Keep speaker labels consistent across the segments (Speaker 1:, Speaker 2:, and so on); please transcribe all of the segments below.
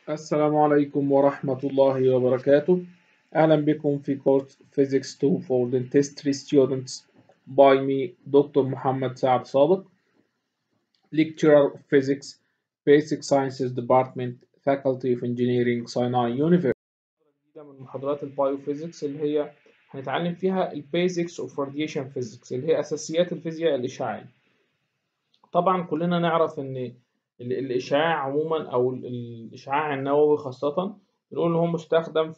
Speaker 1: السلام عليكم ورحمة الله وبركاته. أهلا بكم في كورس Physics 2 for Dentistry Students by me Dr. محمد سعد صادق, Lecturer of Physics, Basic Sciences Department, Faculty of Engineering, Sinai University. من محاضرات البايوفيزيكس اللي هي هنتعلم فيها البيزكس اوف راديشن فيزيكس اللي هي أساسيات الفيزياء الإشعاعية. طبعا كلنا نعرف ان الاشعاع عموما او الاشعاع النووي خاصه بنقول ان هو مستخدم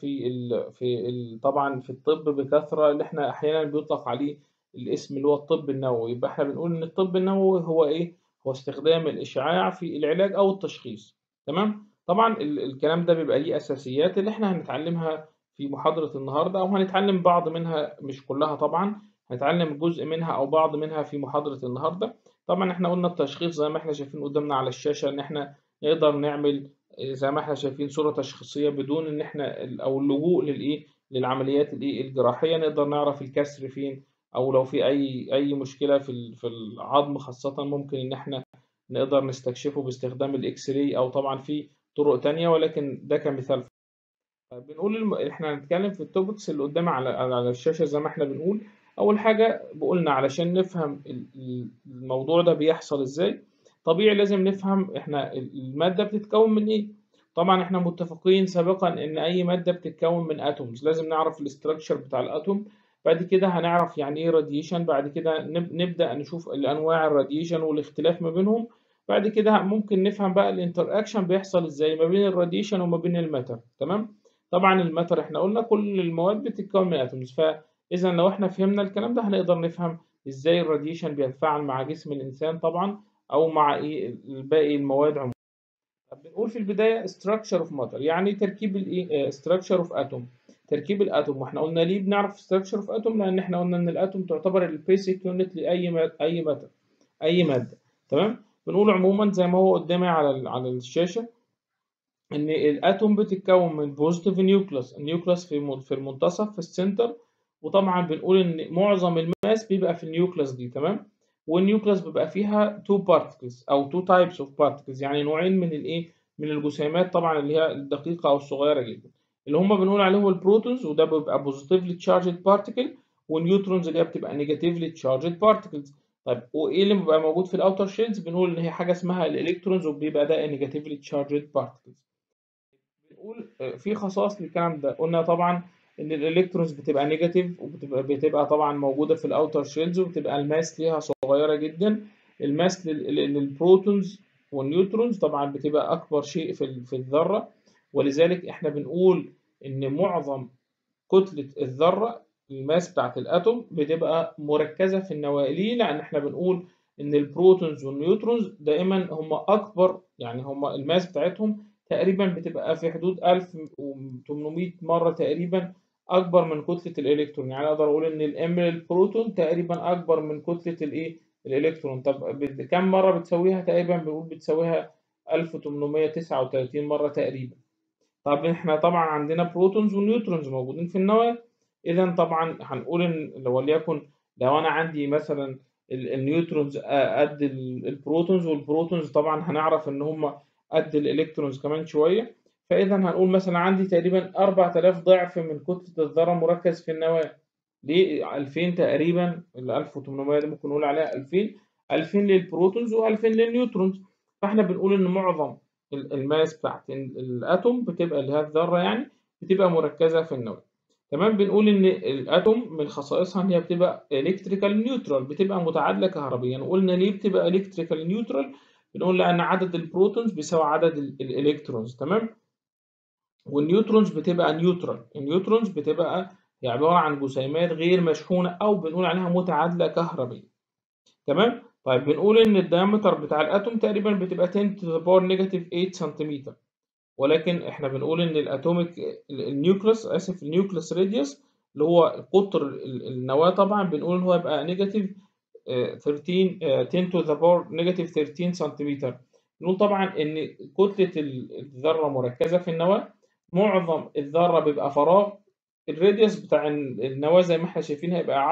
Speaker 1: طبعا في الطب بكثره، اللي احنا احيانا بيطلق عليه الاسم اللي هو الطب النووي. يبقى احنا بنقول ان الطب النووي هو ايه؟ هو استخدام الاشعاع في العلاج او التشخيص. تمام. طبعا الكلام ده بيبقى ليه اساسيات اللي احنا هنتعلمها في محاضره النهارده، او هنتعلم بعض منها مش كلها طبعا، هنتعلم جزء منها او بعض منها في محاضره النهارده. طبعا احنا قلنا التشخيص زي ما احنا شايفين قدامنا على الشاشة ان احنا نقدر نعمل زي ما احنا شايفين صورة تشخيصية بدون ان احنا او اللجوء للعمليات الجراحية. نقدر نعرف الكسر فين، او لو في اي مشكلة في العظم خاصة ممكن ان احنا نقدر نستكشفه باستخدام الاكس راي، او طبعا في طرق تانية ولكن ده كمثال. بنقول احنا هنتكلم في التوبكس اللي قدامي على الشاشة زي ما احنا بنقول. اول حاجة بقولنا علشان نفهم الموضوع ده بيحصل ازاي، طبيعي لازم نفهم احنا المادة بتتكون من ايه. طبعا احنا متفقين سابقا ان اي مادة بتتكون من اتومز، لازم نعرف الاستراكشر بتاع الاتوم. بعد كده هنعرف يعني ايه راديشن، بعد كده نبدأ نشوف الانواع الراديشن والاختلاف ما بينهم. بعد كده ممكن نفهم بقى الانتر اكشن بيحصل ازاي ما بين الراديشن وما بين الماتر. تمام. طبعا الماتر احنا قلنا كل المواد بتتكون من اتومز، فاذا لو احنا فهمنا الكلام ده هنقدر نفهم ازاي الراديشن بيتفاعل مع جسم الانسان طبعا، او مع ايه باقي المواد عموما. بنقول في البدايه structure of matter، يعني تركيب الايه structure of atom، تركيب الاتوم. واحنا قلنا ليه بنعرف structure of atom؟ لان احنا قلنا ان الاتوم تعتبر البيسك يونت لاي اي ماتر، اي ماده. تمام. بنقول عموما زي ما هو قدامي على الشاشه ان الاتوم بتتكون من بوزيتيف نيوكليوس، النيوكليوس في المنتصف في السنتر. وطبعا بنقول ان معظم الماس بيبقى في النيوكليوس دي. تمام. والنيوكليوس بيبقى فيها تو بارتكلز او تو تايبس اوف بارتكلز، يعني نوعين من الايه، من الجسيمات طبعا اللي هي الدقيقه او الصغيره جدا، اللي هم بنقول عليهم البروتونز، وده بيبقى بوزيتيفلي تشارجد بارتكل، والنيوترونز اللي هي بتبقى نيجاتيفلي تشارجد بارتكلز. طيب وايه اللي بيبقى موجود في الاوتر شيلز؟ بنقول ان هي حاجه اسمها الالكترونز، وبيبقى ده نيجاتيفلي تشارجد بارتكلز. بنقول في خصائص للكلام ده. قلنا طبعا ان الالكترونز بتبقى نيجاتيف، وبتبقى طبعا موجوده في الاوتر شيلز، وبتبقى الماس ليها صغيره جدا. الماس للبروتونز والنيوترونز طبعا بتبقى اكبر شيء في الذره. ولذلك احنا بنقول ان معظم كتله الذره، الماس بتاعت الاتوم، بتبقى مركزه في النواه. ليه؟ لان احنا بنقول ان البروتونز والنيوترونز دائما هم اكبر، يعني هم الماس بتاعتهم تقريبا بتبقى في حدود 1800 مرة تقريبا أكبر من كتلة الإلكترون. يعني أقدر أقول إن الإم للبروتون تقريبا أكبر من كتلة الإيه؟ الإلكترون. طب كم مرة بتساويها؟ تقريبا بنقول بتساويها 1839 مرة تقريبا. طب إحنا طبعا عندنا بروتونز ونيوترونز موجودين في النواة. إذا طبعا هنقول إن وليكن لو أنا عندي مثلا النيوترونز قد البروتونز، والبروتونز طبعا هنعرف إن هم قد الالكترونز كمان شويه. فاذا هنقول مثلا عندي تقريبا 4000 ضعف من كتله الذره مركز في النواه. ليه 2000 تقريبا؟ ال 1800 دي ممكن نقول عليها 2000، 2000 للبروتونز و2000 للنيوترونز. فاحنا بنقول ان معظم الماس بتاعت الاتوم بتبقى اللي هي الذره يعني بتبقى مركزه في النواه. تمام. بنقول ان الاتوم من خصائصها ان هي بتبقى الكتريكال نيوترال، بتبقى متعادله كهربيا. وقلنا ليه بتبقى الكتريكال نيوترال؟ بنقول لان عدد البروتونز بيساوي عدد الالكترونز. تمام. والنيوترونز بتبقى نيوترال، النيوترونز بتبقى هي عباره عن جسيمات غير مشحونه، او بنقول عليها متعادله كهربيا. تمام. طيب بنقول ان الدايمتر بتاع الاتوم تقريبا بتبقى 10 to the power negative 8 سنتيمتر. ولكن احنا بنقول ان الاتوميك النيوكليوس، اسف، النيوكليوس راديوس اللي هو قطر النواه، طبعا بنقول ان هو يبقى نيجاتيف 13 10 to the power negative 13 سنتيمتر. نقول طبعا ان كتله الذره مركزه في النواه، معظم الذره بيبقى فراغ. الراديوس بتاع النواه زي ما احنا شايفين هيبقى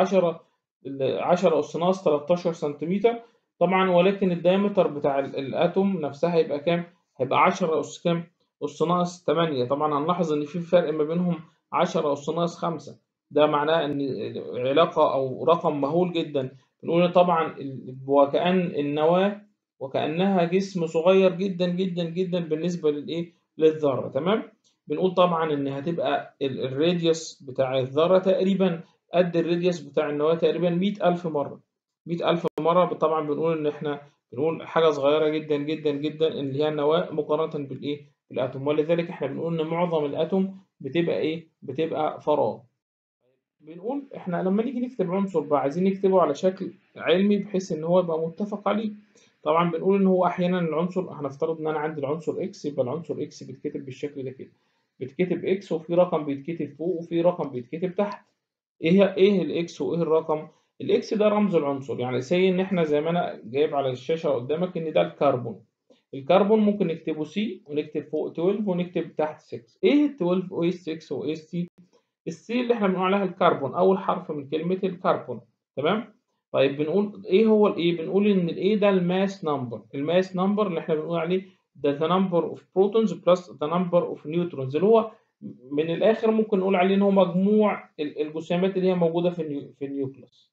Speaker 1: 10 اس ناقص 13 سنتيمتر طبعا. ولكن الدايمتر بتاع الاتوم نفسها هيبقى كام؟ هيبقى 10 اس كام؟ أس ناقص 8. طبعا هنلاحظ إن في فرق ما بينهم 10 أس ناقص 5. ده معناه إن علاقة أو رقم مهول جدا. بنقول طبعا وكأن النواة وكأنها جسم صغير جدا جدا جدا بالنسبة للذرة. تمام. بنقول طبعا إن هتبقى الراديوس بتاع الذرة تقريبا قد الراديوس بتاع النواة تقريبا 100,000 مرة. 100,000 مرة. طبعا بنقول إن إحنا بنقول حاجة صغيرة جدا جدا جدا اللي هي النواة مقارنة بالأتوم. ولذلك إحنا بنقول إن معظم الأتوم بتبقى فراغ. بنقول إحنا لما نيجي نكتب عنصر بقى عايزين نكتبه على شكل علمي بحيث إن هو يبقى متفق عليه. طبعا بنقول إن هو أحيانا العنصر هنفترض إن أنا عندي العنصر إكس، يبقى العنصر إكس بيتكتب بالشكل ده كده. بيتكتب إكس وفي رقم بيتكتب فوق وفي رقم بيتكتب تحت. ايه الاكس وايه الرقم؟ الاكس ده رمز العنصر، يعني زي ان احنا زي ما انا جايب على الشاشه قدامك ان ده الكربون. الكربون ممكن نكتبه سي ونكتب فوق 12 ونكتب تحت 6. ايه ال 12 وايه ال 6 وايه السي؟ السي اللي احنا بنقول عليها الكربون، اول حرف من كلمه الكربون. تمام. طيب بنقول ايه هو الايه؟ بنقول ان الايه ده الماس نمبر. الماس نمبر اللي احنا بنقول عليه ده the number of protons plus the number of neutrons، اللي هو من الاخر ممكن نقول عليه ان هو مجموع الجسيمات اللي هي موجوده في النيوكليوس.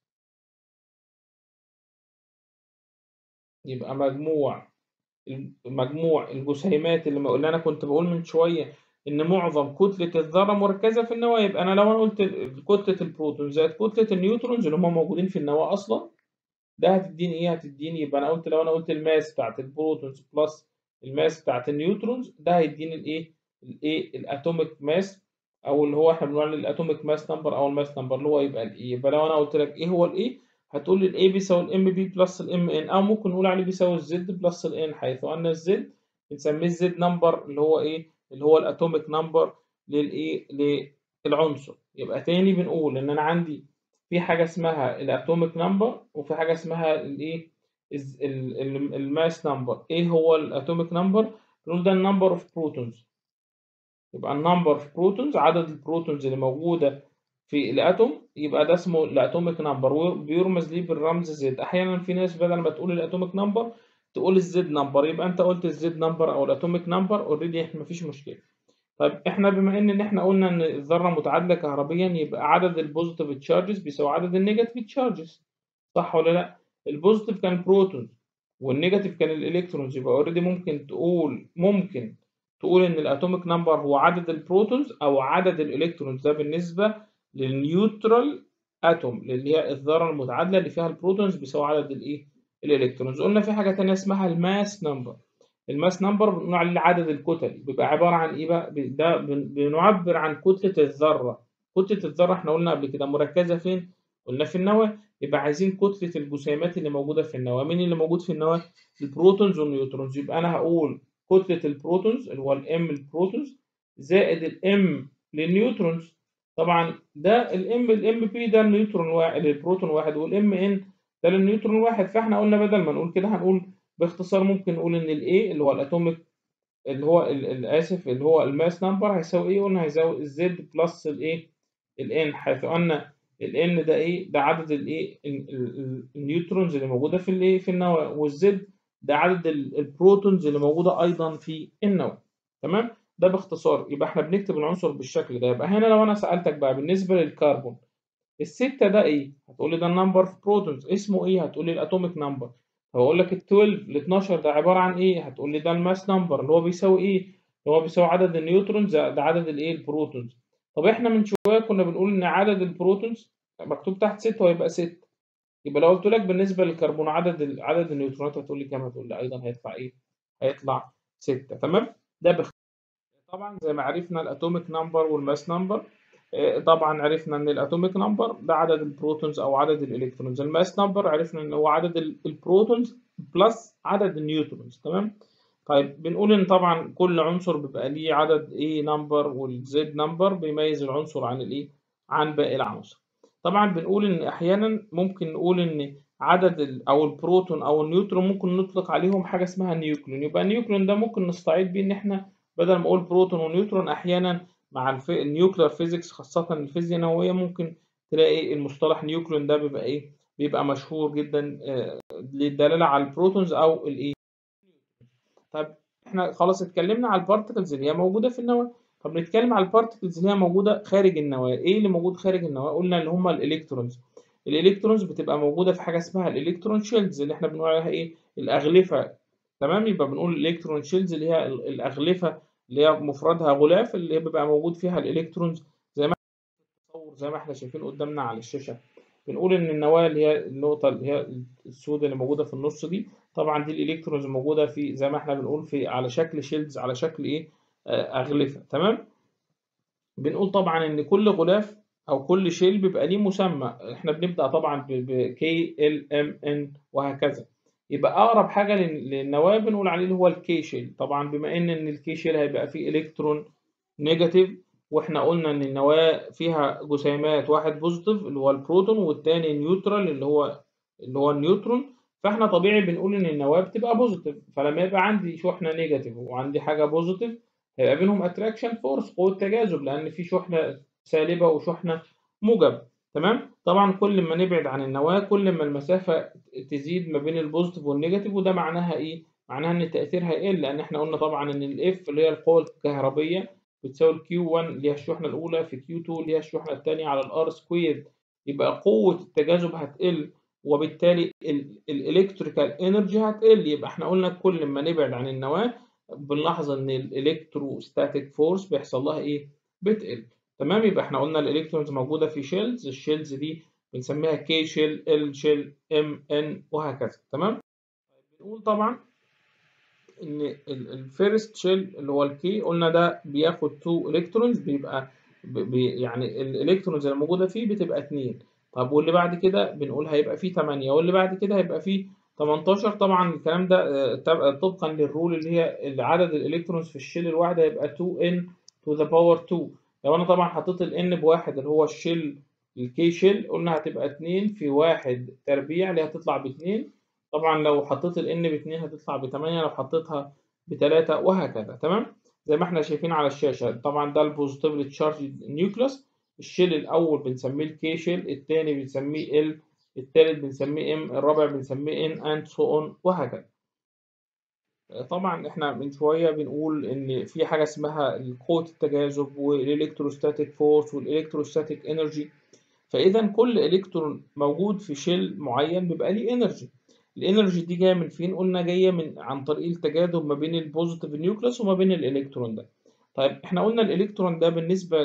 Speaker 1: يبقى مجموع الجسيمات اللي انا كنت بقول من شويه ان معظم كتله الذره مركزه في النواه. يبقى انا لو انا قلت كتله البروتون زائد كتله النيوترونز اللي هم موجودين في النواه اصلا، ده هتديني ايه؟ هتديني يبقى انا قلت لو انا قلت الماس بتاعت البروتونز بلس الماس بتاعت النيوترونز، ده هيديني الاتوميك ماس، او اللي هو احنا بنقول عليه الاتوميك ماس نمبر او الماس نمبر اللي هو يبقى الايه. يبقى لو انا قلت لك ايه هو الايه، هتقول لي الايه بيساوي الام بي بلس الام ان، او ممكن نقول عليه بيساوي الزد بلس الان، حيث ان الزد بنسميه الزد نمبر اللي هو اللي هو الاتوميك نمبر للعنصر. يبقى تاني بنقول ان انا عندي في حاجه اسمها الاتوميك نمبر وفي حاجه اسمها الماس نمبر. ايه هو الاتوميك نمبر؟ بنقول ده النمبر اوف بروتونز. يبقى النمبر اوف بروتونز عدد البروتونز اللي موجوده في الاتوم، يبقى ده اسمه الاتوميك نمبر وبيرمز ليه بالرمز زد. احيانا في ناس بدل ما تقول الاتوميك نمبر تقول الزد نمبر، يبقى انت قلت الزد نمبر او الاتوميك نمبر اوريدي، احنا مفيش مشكله. طيب احنا بما ان احنا قلنا ان الذره متعادله كهربيا، يبقى عدد البوزيتيف تشارجز بيساوي عدد النيجاتيف تشارجز، صح ولا لا؟ البوزيتيف كان بروتون والنيجاتيف كان الالكترونز، يبقى اوريدي ممكن تقول ان الاتوميك نمبر هو عدد البروتونز او عدد الالكترونز، ده بالنسبه للنيوترال اتوم اللي هي الذره المتعادله اللي فيها البروتونز بيساوي عدد الالكترونز. قلنا في حاجه ثانيه اسمها الماس نمبر. الماس نمبر بنقول عليه عدد الكتل، بيبقى عباره عن ايه بقى؟ ده بنعبر عن كتله الذره. كتله الذره احنا قلنا قبل كده مركزه فين؟ قلنا في النواه. يبقى عايزين كتله الجسيمات اللي موجوده في النواه. مين اللي موجود في النواه؟ البروتونز والنيوترونز. يبقى انا هقول كتله البروتونز اللي هو الام البروتونز زائد الام للنيوترونز. طبعا ده الام بي ده النيوترون واحد البروتون واحد، والام ان ده للنيوترون واحد. فاحنا قلنا بدل ما نقول كده هنقول باختصار ممكن نقول ان الاي اللي هو الاتوميك اللي هو اسف اللي هو الماس نمبر هيساوي ايه؟ قلنا هيساوي الزد بلس الان، حيث ان الان ده ده عدد النيوترونز اللي موجوده في النواه، والزد ده عدد البروتونز اللي موجوده ايضا في النواه. تمام. ده باختصار. يبقى احنا بنكتب العنصر بالشكل ده. يبقى هنا لو انا سالتك بقى بالنسبه للكربون الستة ده ايه؟ هتقول لي ده النمبر اوف بروتونز. اسمه ايه؟ هتقول لي الاتوميك نمبر. هقول لك ال 12 ال 12 ده عباره عن ايه؟ هتقول لي ده الماس نمبر اللي هو بيساوي ايه؟ اللي هو بيساوي عدد النيوترونز ده عدد البروتونز. طب احنا من شويه كنا بنقول ان عدد البروتونز مكتوب تحت 6 ويبقى 6. يبقى لو قلت لك بالنسبه للكربون عدد النيوترونات هتقول لي كام؟ هتقول لي ايضا هيطلع ايه؟ هيطلع 6. تمام؟ ده طبعا زي ما عرفنا الاتوميك نمبر والماس نمبر. طبعا عرفنا ان الاتوميك نمبر ده عدد البروتونز او عدد الالكترونز. الماس نمبر عرفنا ان هو عدد البروتونز بلس عدد النيوترونز. تمام. طيب بنقول ان طبعا كل عنصر بيبقى ليه عدد نمبر، والزد نمبر بيميز العنصر عن باقي العناصر. طبعا بنقول ان احيانا ممكن نقول ان عدد او البروتون او النيوترون ممكن نطلق عليهم حاجه اسمها نيوكليون. يبقى النيوكليون ده ممكن نستعيد بيه ان احنا بدل ما اقول بروتون ونيوترون، احيانا مع النيوكلير فيزيكس خاصه الفيزياء النوويه ممكن تلاقي المصطلح نيوكليون ده بيبقى بيبقى مشهور جدا للدلاله على البروتونز او طب احنا خلاص اتكلمنا على البارتكلز اللي هي موجوده في النواه. طب نتكلم على البارتكلز اللي هي موجوده خارج النواه. ايه اللي موجود خارج النواه؟ قلنا اللي هم الالكترونز. الالكترونز بتبقى موجوده في حاجه اسمها الالكترون شيلز اللي احنا بنقول عليها ايه؟ الاغلفه. تمام، يبقى بنقول الالكترون شيلز اللي هي الاغلفه اللي هي مفردها غلاف، اللي هي بيبقى موجود فيها الالكترونز زي ما احنا شايفين قدامنا على الشاشه. بنقول ان النواه اللي هي النقطه اللي هي السوداء اللي موجوده في النص دي، طبعا دي الالكترونز موجوده في زي ما احنا بنقول في على شكل شيلدز، على شكل ايه؟ اغلفه. تمام. بنقول طبعا ان كل غلاف او كل شيل بيبقى ليه مسمى. احنا بنبدا طبعا ب كي ال ام ان وهكذا. يبقى اقرب حاجه للنواه بنقول عليه اللي هو الكي شيل. طبعا بما ان الكي شيل هيبقى فيه الكترون نيجاتيف، واحنا قلنا ان النواه فيها جسيمات، واحد بوزيتيف اللي هو البروتون والتاني نيوترال اللي هو النيوترون. فاحنا طبيعي بنقول ان النواه بتبقى بوزيتيف. فلما يبقى عندي شحنه نيجاتيف وعندي حاجه بوزيتيف، هيبقى بينهم اتراكشن فورس، قوه تجاذب، لان في شحنه سالبه وشحنه موجب. تمام. طبعا كل ما نبعد عن النواه كل ما المسافه تزيد ما بين البوزيتيف والنيجاتيف. وده معناها ايه؟ معناها ان التاثير هيقل، لان احنا قلنا طبعا ان الاف اللي هي القوه الكهربيه بتساوي الكيو 1 اللي هي الشحنه الاولى في كيو 2 اللي هي الشحنه الثانيه على الار سكوير. يبقى قوه التجاذب هتقل، وبالتالي الالكتريكال انرجي هتقل. يبقى احنا قلنا كل ما نبعد عن النواه بنلاحظ ان الالكتروستاتيك فورس بيحصل لها ايه؟ بتقل. تمام. يبقى احنا قلنا الالكترونز موجوده في شيلز، الشيلز دي بنسميها كي شيل، ال شيل، ام ان وهكذا. تمام. بنقول طبعا ان الفيرست شيل اللي هو الكي قلنا ده بياخد 2 الكترونز، بيبقى يعني الالكترونز اللي موجوده فيه بتبقى 2. طب واللي بعد كده بنقول هيبقى فيه 8، واللي بعد كده هيبقى فيه 18. طبعا الكلام ده طبقا للرول اللي هي عدد الالكترونز في الشيل الواحده هيبقى 2n to the power 2. لو انا طبعا حطيت الn بواحد اللي هو الشيل الكي شيل، قلنا هتبقى 2 في 1 تربيع اللي هتطلع ب2. طبعا لو حطيت ال n ب2 هتطلع ب8، لو حطيتها ب3 وهكذا. تمام. زي ما احنا شايفين على الشاشة. طبعا ده البوزيتيفلي تشارج نيوكليوس. الشيل الأول بنسميه الكي شيل، الثاني بنسميه ال، الثالث بنسميه ام، الرابع بنسميه ان اند سو اون وهكذا. طبعا احنا من شوية بنقول ان في حاجة اسمها قوة التجاذب والالكتروستاتيك فورس والالكتروستاتيك انرجي. فاذا كل الكترون موجود في شيل معين بيبقى ليه انرجي. الانرجي دي جايه من فين؟ قلنا جايه عن طريق التجاذب ما بين البوزيتيف نيوكليوس وما بين الالكترون ده. طيب احنا قلنا الالكترون ده بالنسبه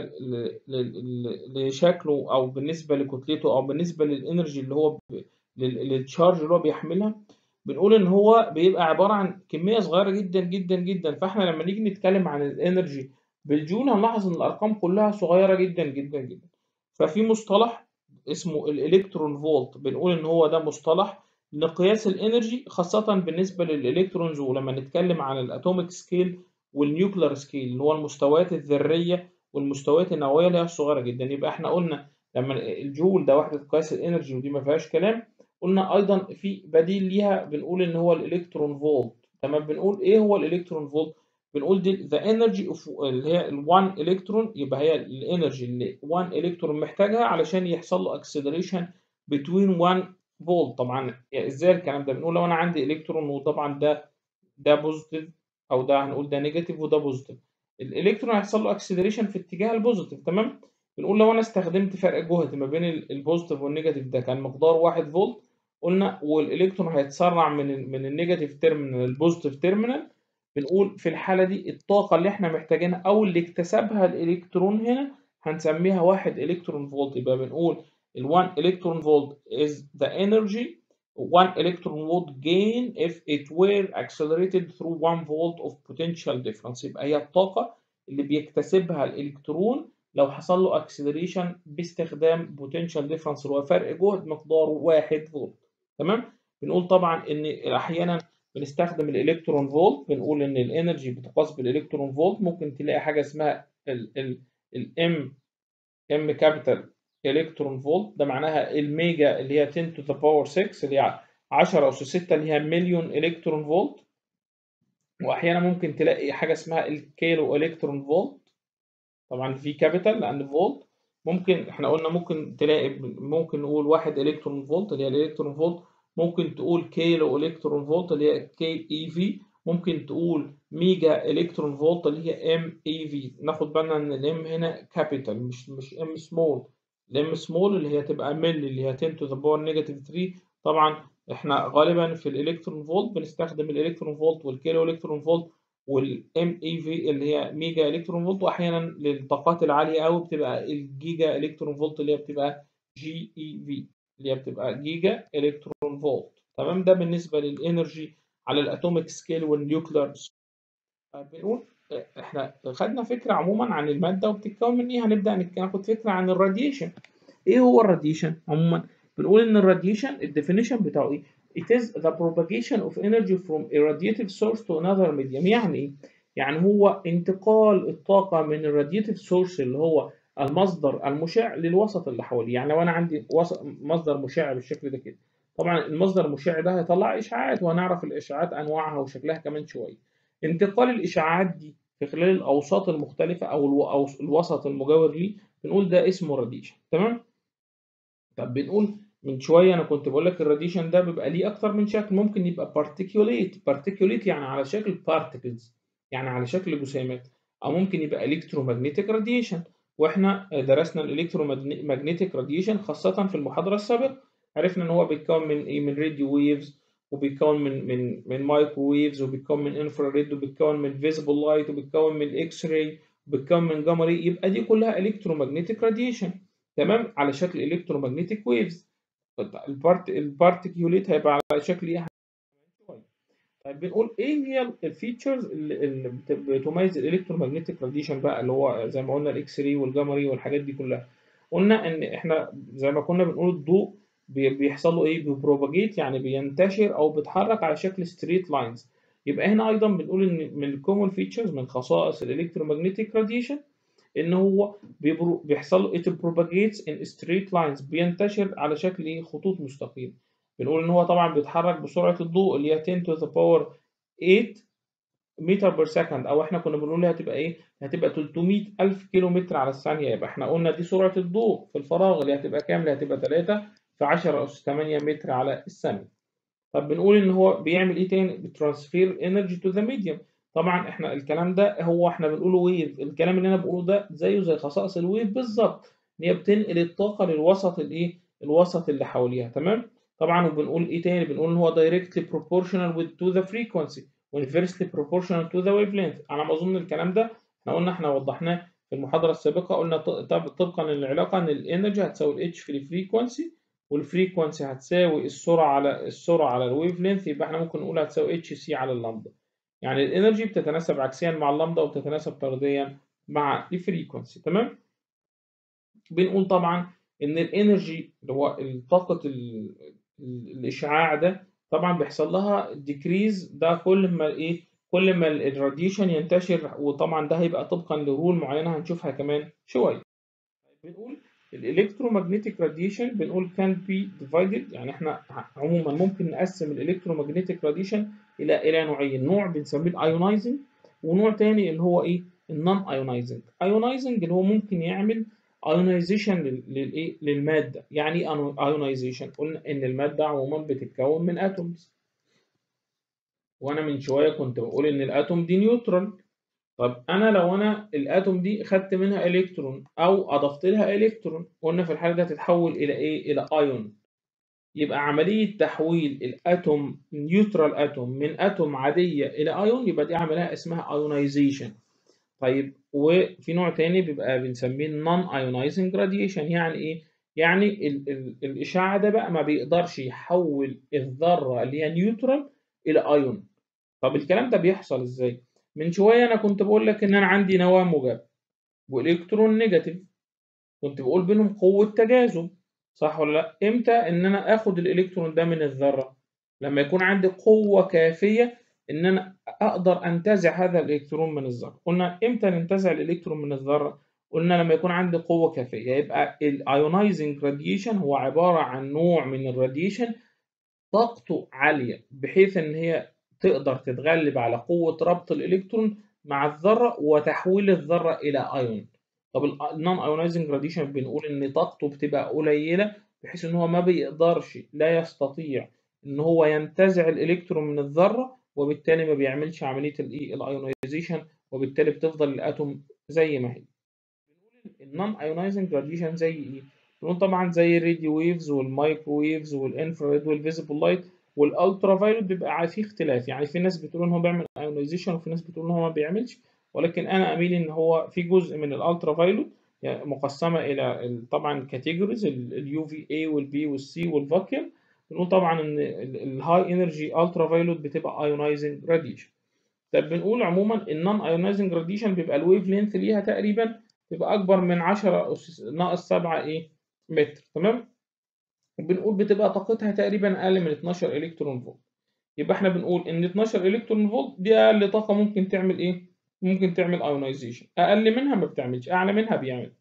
Speaker 1: لشكله او بالنسبه لكتلته او بالنسبه للانرجي اللي هو للتشارج اللي هو بيحملها، بنقول ان هو بيبقى عباره عن كميه صغيره جدا جدا جدا. فاحنا لما نيجي نتكلم عن الانرجي بالجول هنلاحظ ان الارقام كلها صغيره جدا جدا جدا. ففي مصطلح اسمه الالكترون فولت، بنقول ان هو ده مصطلح لقياس الانرجي خاصة بالنسبة للالكترونز. ولما نتكلم عن الاتوميك سكيل والنيوكلير سكيل اللي هو المستويات الذرية والمستويات النووية اللي هي الصغيرة جدا، يبقى احنا قلنا لما الجول ده وحدة قياس الانرجي ودي ما فيهاش كلام. قلنا ايضا في بديل ليها بنقول ان هو الالكترون فولت. تمام. بنقول ايه هو الالكترون فولت؟ بنقول دي the energy of اللي هي ال 1 الكترون، يبقى هي الانرجي اللي 1 الكترون محتاجها علشان يحصل له acceleration between 1 فولت. طبعا يعني ازاي الكلام ده؟ بنقول لو انا عندي الكترون وطبعا ده بوزيتيف، او ده هنقول ده نيجاتيف وده بوزيتيف، الالكترون هيحصل له acceleration في اتجاه البوزيتيف. تمام. بنقول لو انا استخدمت فرق جهد ما بين البوزيتيف والنيجاتيف ده كان مقدار 1 فولت، قلنا والالكترون هيتسرع من النيجاتيف تيرمينال للبوزيتيف تيرمينال، بنقول في الحالة دي الطاقة اللي احنا محتاجينها أو اللي اكتسبها الإلكترون هنا هنسميها 1 إلكترون فولت. يبقى بنقول ال 1 إلكترون فولت is the energy 1 electron would gain if it were accelerated through 1 volt of potential difference. يبقى هي الطاقة اللي بيكتسبها الإلكترون لو حصل له acceleration باستخدام potential difference اللي هو فرق جهد مقداره 1 فولت. تمام. بنقول طبعا إن أحيانا بنستخدم الالكترون فولت، بنقول ان الانرجي بتقاس بالالكترون فولت. ممكن تلاقي حاجه اسمها الام كابيتال الكترون فولت، ده معناها الميجا اللي هي 10 to the power 6 اللي هي 10 اس 6 اللي هي مليون الكترون فولت. واحيانا ممكن تلاقي حاجه اسمها الكيلو الكترون فولت، طبعا في كابيتال لان فولت. ممكن احنا قلنا ممكن تلاقي ممكن نقول 1 الكترون فولت اللي هي الالكترون فولت، ممكن تقول كيلو الكترون فولت اللي هي كي اي في، ممكن تقول ميجا الكترون فولت اللي هي ام اي في. ناخد بالنا ان الام هنا كابيتال مش ام سمول. الام سمول اللي هي تبقى ملي اللي هي 10 to the power negative 3. طبعا احنا غالبا في الالكترون فولت بنستخدم الالكترون فولت والكيلو الكترون فولت والام اي في اللي هي ميجا الكترون فولت، واحيانا للطاقات العاليه قوي بتبقى الجيجا الكترون فولت اللي هي بتبقى جي اي في اللي هي بتبقى جيجا الكترون فولت. تمام، ده بالنسبه للانرجي على الاتوميك سكيل والنيوكلير. بنقول احنا خدنا فكره عموما عن الماده وبتتكون من ايه. هنبدا ناخد فكره عن الراديشن. ايه هو الراديشن عموما؟ بنقول ان الراديشن الديفينيشن بتاعه ايه؟ It is the propagation of energy from a radiative source to another medium. يعني ايه؟ يعني هو انتقال الطاقه من الرادياتيف سورس اللي هو المصدر المشع للوسط اللي حواليه. يعني لو انا عندي مصدر مشع بالشكل ده كده، طبعا المصدر المشع ده هيطلع اشعاعات، وهنعرف الاشعاعات انواعها وشكلها كمان شويه. انتقال الاشعاعات دي في خلال الاوساط المختلفه او الوسط المجاور ليه بنقول ده اسمه راديشن. تمام. طب بنقول من شويه انا كنت بقول لك الراديشن ده بيبقى ليه اكتر من شكل. ممكن يبقى بارتيكوليت يعني على شكل بارتكلز، يعني على شكل جسيمات، او ممكن يبقى الكترومagnetic راديشن. واحنا درسنا الالكترومagnetic راديشن خاصه في المحاضره السابقه. عرفنا ان هو بيتكون من ايه؟ من راديو ويفز، وبيتكون من مايكرو ويفز، وبيتكون من انفراريد، وبيتكون من فيزيبل لايت، وبيتكون من الاكس راي، وبيتكون من جاما راي. يبقى دي كلها الكترومagnetic راديشن. تمام، على شكل الكترومagnetic ويفز. البارتيكيوليت هيبقى على شكل ايه؟ طيب بنقول ايه هي الفيتشرز اللي بتميز الالكترومagnetic راديشن بقى، اللي هو زي ما قلنا الاكس راي والجاما راي والحاجات دي كلها. قلنا ان احنا زي ما كنا بنقول الضوء بيحصل له ايه؟ بيبروباجيت، يعني بينتشر او بيتحرك على شكل ستريت لاينز. يبقى هنا ايضا بنقول ان من الكومن فيتشرز من خصائص الالكترومagnetic راديشن ان هو بيحصل له it propagates in straight lines، بينتشر على شكل ايه؟ خطوط مستقيمه. بنقول ان هو طبعا بيتحرك بسرعه الضوء اللي هي 10 to the power 8 متر بير سكند، او احنا كنا بنقول هتبقى ايه؟ هتبقى 300 الف كيلو متر على الثانيه. يبقى احنا قلنا دي سرعه الضوء في الفراغ اللي هتبقى كام؟ اللي هتبقى 3 في 10 اس 8 متر على الثانيه. طب بنقول ان هو بيعمل ايه تاني؟ بترانسفير انرجي تو ذا ميديوم. طبعا احنا الكلام ده هو احنا بنقوله ويف. الكلام اللي انا بقوله ده زيه زي خصائص الويف بالظبط، ان هي بتنقل الطاقه للوسط الايه؟ الوسط اللي حواليها. تمام. طبعا وبنقول ايه تاني؟ بنقول ان هو directly proportional to the frequency وinversely proportional to the wavelength. على ما اظن الكلام ده احنا وضحناه في المحاضره السابقه. قلنا طبقا للعلاقه ان الانرجي هتساوي الاتش في الفريكونسي، والفريكونسي هتساوي السرعه على الويف لينث. يبقى احنا ممكن نقول هتساوي اتش سي على اللامدا. يعني الانرجي بتتناسب عكسيا مع اللامدا وبتتناسب طرديا مع الفريكونسي. تمام. بنقول طبعا ان الانرجي اللي هو طاقه الاشعاع ده طبعا بيحصل لها ديكريز. ده كل ما ايه؟ كل ما الراديشن ينتشر، وطبعا ده هيبقى طبقا لرول معينه هنشوفها كمان شويه. بنقول الالكترومagnetic راديشن بنقول كان بي ديفايدد. يعني احنا عموما ممكن نقسم الالكترومagnetic راديشن الى نوعين. نوع بنسميه الايونايزنج، ونوع تاني اللي هو ايه؟ النون ايونايزنج. ايونايزنج اللي هو ممكن يعمل ايونايزيشن للايه؟ للماده. يعني ايه ايونايزيشن؟ قلنا ان الماده عموما بتتكون من اتومز، وانا من شويه كنت بقول ان الاتوم دي نيوترال. طب لو انا الاتوم دي خدت منها الكترون او اضفت لها الكترون، قلنا في الحاله دي هتتحول الى ايه؟ الى ايون. يبقى عمليه تحويل الاتوم نيوترال اتوم من اتوم عاديه الى ايون، يبقى دي عملها اسمها ايونايزيشن. طيب وفي نوع تاني بيبقى بنسميه نون ايونايزنج راديشن. يعني ايه؟ يعني الاشعاع ده بقى ما بيقدرش يحول الذره اللي هي نيوترال الى ايون. طب الكلام ده بيحصل ازاي؟ من شويه انا كنت بقول لك ان انا عندي نواه موجب والكترون نيجاتيف، كنت بقول بينهم قوه تجاذب، صح ولا لا؟ امتى ان انا اخد الالكترون ده من الذره؟ لما يكون عندي قوه كافيه ان انا اقدر انتزع هذا الالكترون من الذره. قلنا امتى ننتزع الالكترون من الذره؟ قلنا لما يكون عندي قوه كافيه. يبقى الايونايزنج راديشن هو عباره عن نوع من الراديشن طاقته عالية بحيث إن هي تقدر تتغلب على قوة ربط الإلكترون مع الذرة وتحويل الذرة إلى أيون. طب النون ايونايزنج راديشن بنقول إن طاقته بتبقى قليلة بحيث إن هو ما بيقدرش، لا يستطيع إن هو ينتزع الإلكترون من الذرة وبالتالي ما بيعملش عمليه الايونيزيشن، وبالتالي بتفضل الاتوم زي ما هي. النون ايونايزنج راديشن زي ايه؟ بنقول طبعا زي الراديو ويفز والمايكروويفز والانفراريد والفيزيبل لايت والالترا فايولت. بيبقى في اختلاف، يعني في ناس بتقول ان هو بيعمل ايونيزيشن وفي ناس بتقول ان هو ما بيعملش، ولكن انا اميل ان هو في جزء من الالترا فايولت يعني مقسمه الى طبعا كاتيجوريز اليو في اي والبي والسي والفاكيوم. بنقول طبعا ان الهاي انرجي الترا فايولت بتبقى ايونايزنج راديشن. طب بنقول عموما النون ايونايزنج راديشن بيبقى الويف لينث ليها تقريبا بيبقى اكبر من 10 ناقص 7 متر، تمام. وبنقول بتبقى طاقتها تقريبا اقل من 12 الكترون فولت. يبقى احنا بنقول ان 12 الكترون فولت دي اقل طاقه ممكن تعمل ممكن تعمل ايونايزيشن. اقل منها ما بتعملش، اعلى منها بيعمل.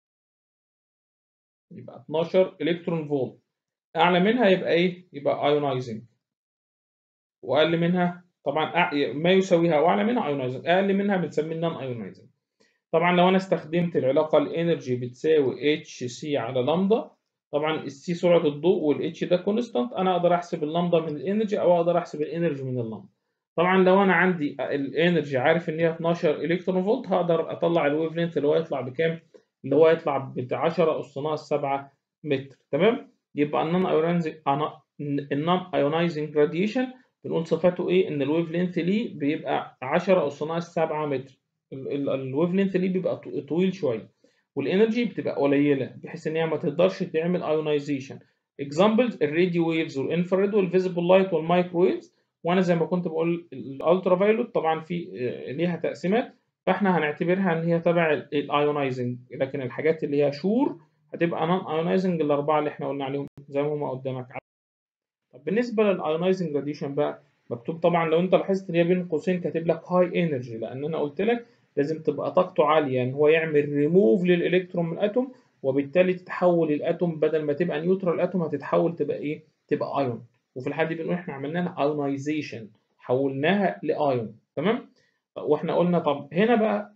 Speaker 1: يبقى 12 الكترون فولت، اعلى منها يبقى يبقى ايونايزنج، واقل منها طبعا ما يساويها واعلى منها ايونايزنج، اقل منها بنسميه نون ايونايزنج. طبعا لو انا استخدمت العلاقه الانرجي بتساوي اتش سي على لامدا، طبعا السي سرعه الضوء والاتش ده كونستانت، انا اقدر احسب اللامدا من الانرجي او اقدر احسب الانرجي من اللامدا. طبعا لو انا عندي الانرجي عارف ان هي 12 الكترون فولت، هقدر اطلع الويف لينث اللي هو يطلع بكام؟ اللي هو يطلع ب 10 اس ناقص 7 متر، تمام. يبقى النون ايونايزنج راديشن بنقول صفاته ان الويف لينث ليه بيبقى 10 اس ناقص 7 متر. الويف لينث ليه بيبقى طويل شويه، والانرجي بتبقى قليله بحيث ان هي ما تقدرش تعمل ايونايزيشن. اكزامبلز الراديو ويفز والانفراريد والفيزيبل لايت والمايكروويفز. وانا زي ما كنت بقول الالترا فايولوت طبعا في ليها تقسيمات، فاحنا هنعتبرها ان هي تبع الايونايزنج، لكن الحاجات اللي هي شور هتبقى نون ايونايزنج، الاربعه اللي احنا قلنا عليهم زي ما هم قدامك. طب بالنسبه للايونايزنج راديشن بقى، مكتوب طبعا لو انت لاحظت ان هي بين قوسين كاتب لك هاي انرجي، لان انا قلت لك لازم تبقى طاقته عاليه، يعني هو يعمل ريموف للالكترون من الاتوم، وبالتالي تتحول الاتوم بدل ما تبقى نيوترال اتوم هتتحول تبقى تبقى ايون. وفي الحاله دي بنقول احنا عملنا لها ايونايزيشن، حولناها لايون، تمام. واحنا قلنا طب هنا بقى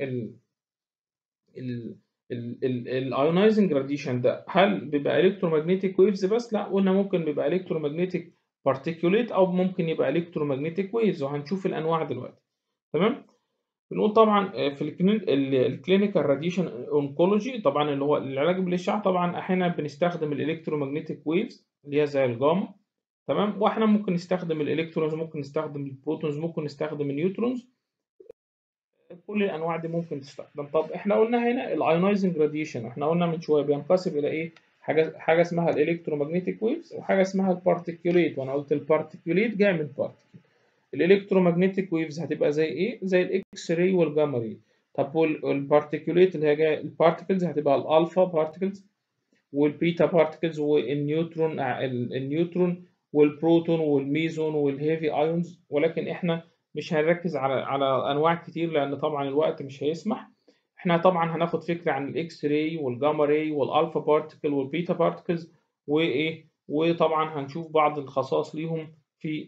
Speaker 1: الايونايزنج راديشن ده هل بيبقى الكترومagnetic ويفز بس؟ لا، قلنا ممكن بيبقى الكترومagnetic بارتيكوليت او ممكن يبقى الكترومagnetic ويفز، وهنشوف الانواع دلوقتي، تمام. بنقول طبعا في الكلينيكال راديشن اونكولوجي طبعا اللي هو العلاج بالاشعاع، طبعا احيانا بنستخدم الالكترومagnetic ويفز اللي هي زي الجاما، تمام. واحنا ممكن نستخدم الالكترونز، ممكن نستخدم البروتونز، ممكن نستخدم النيوترونز، كل الانواع دي ممكن تستخدم. طب احنا قلنا هنا الايونايزنج راديشن، احنا قلنا من شويه بينقسم الى حاجه اسمها الالكترومagnetic ويفز وحاجه اسمها البارتيكوليت، وانا قلت البارتيكوليت جاي من بارتيكل. الالكترومagnetic ويفز هتبقى زي زي الاكس راي والجاما راي. طب والبارتيكوليت اللي هي جايه البارتيكلز هتبقى الالفا بارتيكلز والبيتا بارتيكلز والنيوترون والبروتون والميزون والهيفي ايونز. ولكن احنا مش هنركز على انواع كتير لان طبعا الوقت مش هيسمح. احنا طبعا هناخد فكره عن الاكس راي والجاما راي والالفا بارتيكل والبيتا بارتيكلز وطبعا هنشوف بعض الخصائص ليهم في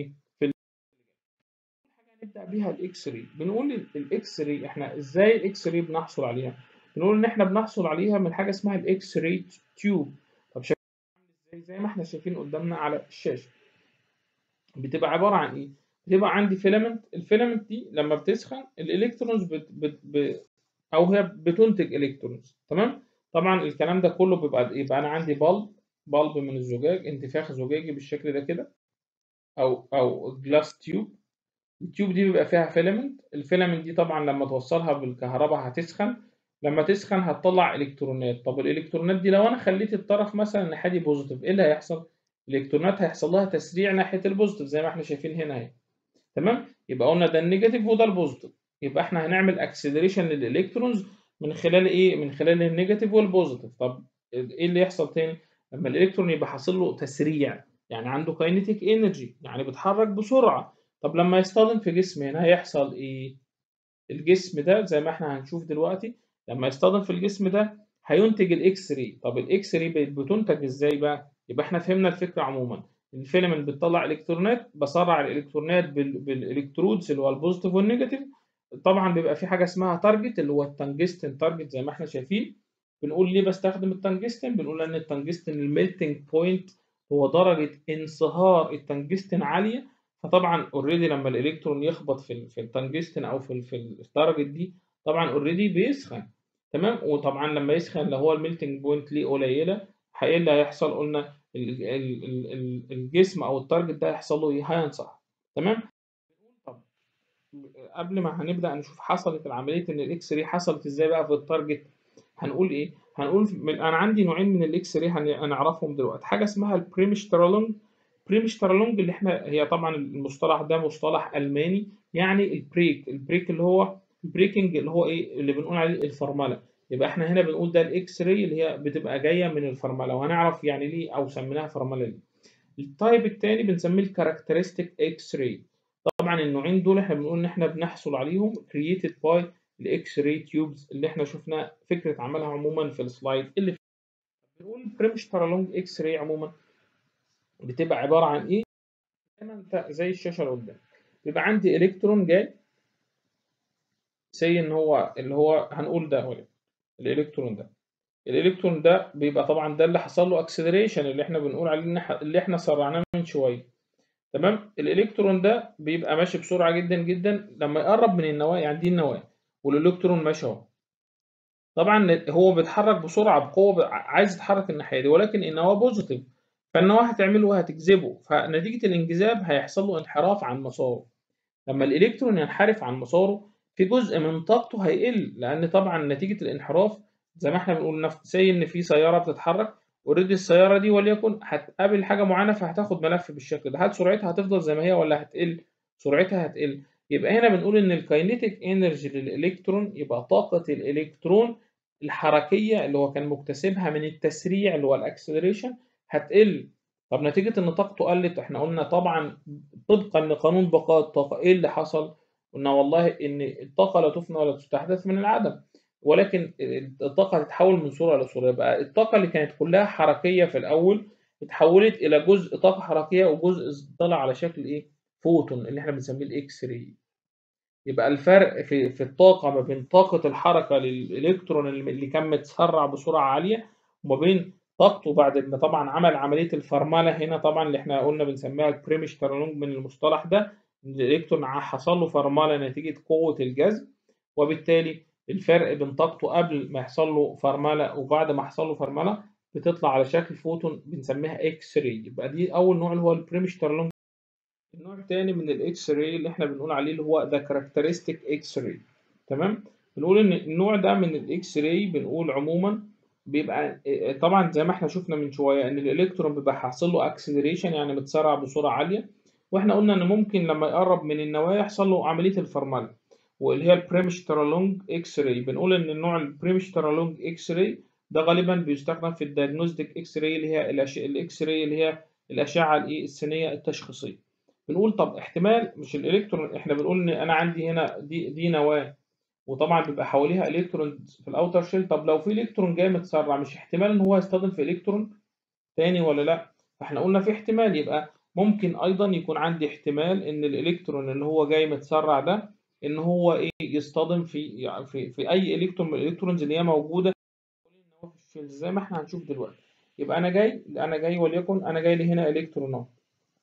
Speaker 1: نبدأ بيها الاكس راي. بنقول الاكس راي احنا ازاي الاكس راي بنحصل عليها؟ بنقول ان احنا بنحصل عليها من حاجه اسمها الاكس راي تيوب. طب زي ما احنا شايفين قدامنا على الشاشه، بتبقى عباره عن بتبقى عندي فيلامنت. الفيلامنت دي لما بتسخن الالكترونز او هي بتنتج الكترونز، تمام. طبعا الكلام ده كله يبقى انا عندي بلب من الزجاج، انتفاخ زجاجي بالشكل ده كده، او جلاس تيوب. التيوب دي بيبقى فيها فيلامنت. الفيلامنت دي طبعا لما توصلها بالكهرباء هتسخن، لما تسخن هتطلع الكترونات. طب الالكترونات دي لو انا خليت الطرف مثلا ناحيه بوزيتيف، ايه اللي هيحصل؟ الالكترونات هيحصل لها تسريع ناحيه البوزيتيف زي ما احنا شايفين هنا اهي، تمام. يبقى قلنا ده النيجاتيف وده البوزيتيف، يبقى احنا هنعمل اكسلريشن للالكترونز من خلال من خلال النيجاتيف والبوزيتيف. طب ايه اللي يحصل تاني لما الالكترون يبقى حاصل له تسريع؟ يعني عنده كاينيتيك انرجي، يعني بيتحرك بسرعه. طب لما يصطدم في جسم هنا هيحصل ايه؟ الجسم ده زي ما احنا هنشوف دلوقتي لما يصطدم في الجسم ده هينتج الاكس راي. طب الاكس راي بتنتج ازاي بقى؟ يبقى احنا فهمنا الفكره عموما. الفيلمنت بتطلع الكترونات، بسرع الالكترونات بالالكترودز اللي هو البوزيتيف والنيجاتيف. طبعا بيبقى في حاجه اسمها تارجت اللي هو التنجستن تارجت زي ما احنا شايفين. بنقول ليه بستخدم التنجستن؟ بنقول ان التنجستن الميلتنج بوينت هو درجه انصهار التنجستن عاليه، فطبعا اوريدي لما الالكترون يخبط في التنجستن او في التارجت دي، طبعا اوريدي بيسخن. تمام. وطبعا لما يسخن لو هو الميلتنج بوينت ليه قليله، ايه اللي هيحصل؟ قلنا الجسم او التارجت ده هيحصل له ايه؟ هينصح. تمام. طب قبل ما هنبدا نشوف حصلت العمليه ان الاكس راي حصلت ازاي بقى في التارجت، هنقول ايه؟ هنقول انا عندي نوعين من الاكس راي هنعرفهم دلوقتي. حاجه اسمها البريمشترالونج. بريمشترالونج اللي احنا، هي طبعا المصطلح ده مصطلح الماني، يعني البريك اللي هو البريكنج، اللي هو ايه اللي بنقول عليه الفرمله. يبقى احنا هنا بنقول ده الاكس راي اللي هي بتبقى جايه من الفرمله، وهنعرف يعني ليه او سميناها فرمله ليه. التايب الثاني بنسميه الكاركترستيك اكس راي. طبعا النوعين دول احنا بنقول ان احنا بنحصل عليهم created by الاكس راي تيوبز اللي احنا شفنا فكره عملها عموما في السلايد اللي فات. بنقول بريمشترالونج اكس راي عموما بتبقى عباره عن ايه؟ زي ما انت زي الشاشه اللي قدامك، بيبقى عندي الكترون جاي، سي ان هو اللي هو هنقول ده هو الالكترون ده. الالكترون ده بيبقى طبعا ده اللي حصل له اكسلريشن، اللي احنا بنقول عليه اللي احنا سرعناه من شويه. تمام. الالكترون ده بيبقى ماشي بسرعه جدا جدا لما يقرب من النواه، يعني دي النواه والالكترون ماشي اهو. طبعا هو بيتحرك بسرعه بقوه، عايز يتحرك الناحيه دي، ولكن النواه بوزيتيف، فالنواه هتعمله وهتجذبه، فنتيجه الانجذاب هيحصل له انحراف عن مساره. لما الالكترون ينحرف عن مساره، في جزء من طاقته هيقل، لان طبعا نتيجه الانحراف زي ما احنا بنقول زي ان في سياره بتتحرك اوريدي، السياره دي وليكن هتقابل حاجه معينه فهتاخد ملف بالشكل ده، هل سرعتها هتفضل زي ما هي ولا هتقل؟ سرعتها هتقل. يبقى هنا بنقول ان الكاينيتيك انرجي للالكترون، يبقى طاقه الالكترون الحركيه اللي هو كان مكتسبها من التسريع اللي هو الاكسلريشن هتقل. طب نتيجه ان طاقته قلت، احنا قلنا طبعا طبقا لقانون بقاء الطاقة، إيه اللي حصل؟ قلنا والله إن الطاقة لا تفنى ولا تستحدث من العدم، ولكن الطاقة تتحول من صورة لصورة. يبقى الطاقة اللي كانت كلها حركية في الأول اتحولت إلى جزء طاقة حركية وجزء طلع على شكل إيه؟ فوتون، اللي إحنا بنسميه الإكس راي. يبقى الفرق في الطاقة ما بين طاقة الحركة للإلكترون اللي كان متسرع بسرعة عالية، وما بين طاقته بعد ما طبعا عمل عملية الفرملة هنا، طبعا اللي احنا قلنا بنسميها البريمشترالونج من المصطلح ده، إن الإلكترون حصل له فرملة نتيجة قوة الجذب، وبالتالي الفرق بين طاقته قبل ما يحصل له فرملة وبعد ما حصل له فرملة بتطلع على شكل فوتون بنسميها اكس راي. يبقى دي أول نوع اللي هو البريمشترالونج. النوع الثاني من الاكس راي اللي احنا بنقول عليه اللي هو ذا كاركترستيك اكس راي. تمام. بنقول ان النوع ده من الاكس راي بنقول عموما بيبقى طبعا زي ما احنا شفنا من شويه ان الالكترون بيبقى حاصل له اكسلريشن، يعني متسارع بسرعه عاليه، واحنا قلنا ان ممكن لما يقرب من النواه يحصل له عمليه الفرمله، واللي هي البريمشترالونج اكس راي. بنقول ان النوع البريمشترالونج اكس راي ده غالبا بيستخدم في الدياجنوستيك اكس راي، اللي هي الاكس راي اللي هي الاشعه السينيه التشخيصيه. بنقول طب احتمال مش الالكترون، احنا بنقول ان انا عندي هنا دي نواه، وطبعا بيبقى حواليها الكترون في الاوتر شيل. طب لو في الكترون جاي متسرع، مش احتمال ان هو يصطدم في الكترون تاني ولا لا؟ فاحنا قلنا في احتمال، يبقى ممكن ايضا يكون عندي احتمال ان الالكترون اللي هو جاي متسرع ده ان هو ايه يصطدم في يعني في اي الكترون من الالكترونز اللي هي موجوده في الشيل زي ما احنا هنشوف دلوقتي. يبقى انا جاي وليكن انا جاي لي هنا الكترون اهو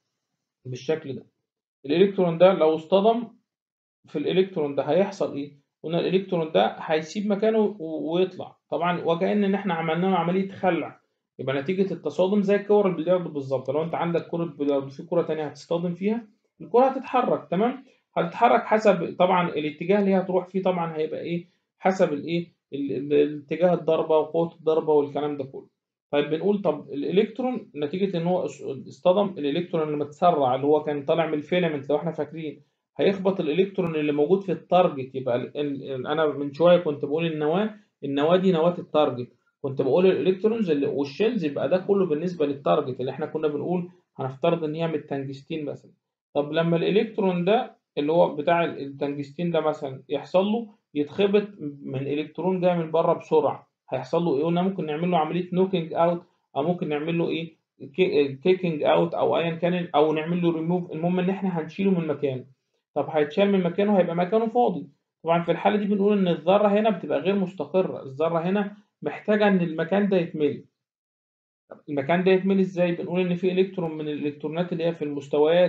Speaker 1: بالشكل ده. الالكترون ده لو اصطدم في الالكترون ده هيحصل ايه؟ قلنا الالكترون ده هيسيب مكانه ويطلع طبعا، وكأن ان احنا عملنا له عمليه خلع. يبقى نتيجه التصادم زي كور البلياردو بالظبط، لو انت عندك كره بلياردو في كره ثانيه هتصطدم فيها، الكره هتتحرك. تمام. هتتحرك حسب طبعا الاتجاه اللي هي هتروح فيه، طبعا هيبقى ايه؟ حسب الايه الاتجاه الضربه وقوه الضربه والكلام ده كله. طيب بنقول طب الالكترون نتيجه ان هو اصطدم، الالكترون اللي متسرع اللي هو كان طالع من الفيلامنت لو احنا فاكرين، هيخبط الالكترون اللي موجود في التارجت. يبقى انا من شويه كنت بقول النواه دي نواه التارجت، كنت بقول الالكترونز والشيلز، يبقى ده كله بالنسبه للتارجت اللي احنا كنا بنقول هنفترض ان هي من التنجستين مثلا. طب لما الالكترون ده اللي هو بتاع التنجستين ده مثلا يحصل له يتخبط من الكترون جاي من بره بسرعه، هيحصل له ايه؟ قلنا ممكن نعمل له عمليه نوكينج اوت، او ممكن نعمل له ايه؟ كيكينج اوت، او ايا كان، او نعمل له ريموف. المهم ان احنا هنشيله من مكانه. طب هيتشال من مكانه هيبقى مكانه فاضي. طبعا في الحالة دي بنقول إن الذرة هنا بتبقى غير مستقرة، الذرة هنا محتاجة إن المكان ده يتملي. المكان ده يتملي إزاي؟ بنقول إن في إلكترون من الإلكترونات اللي هي في المستويات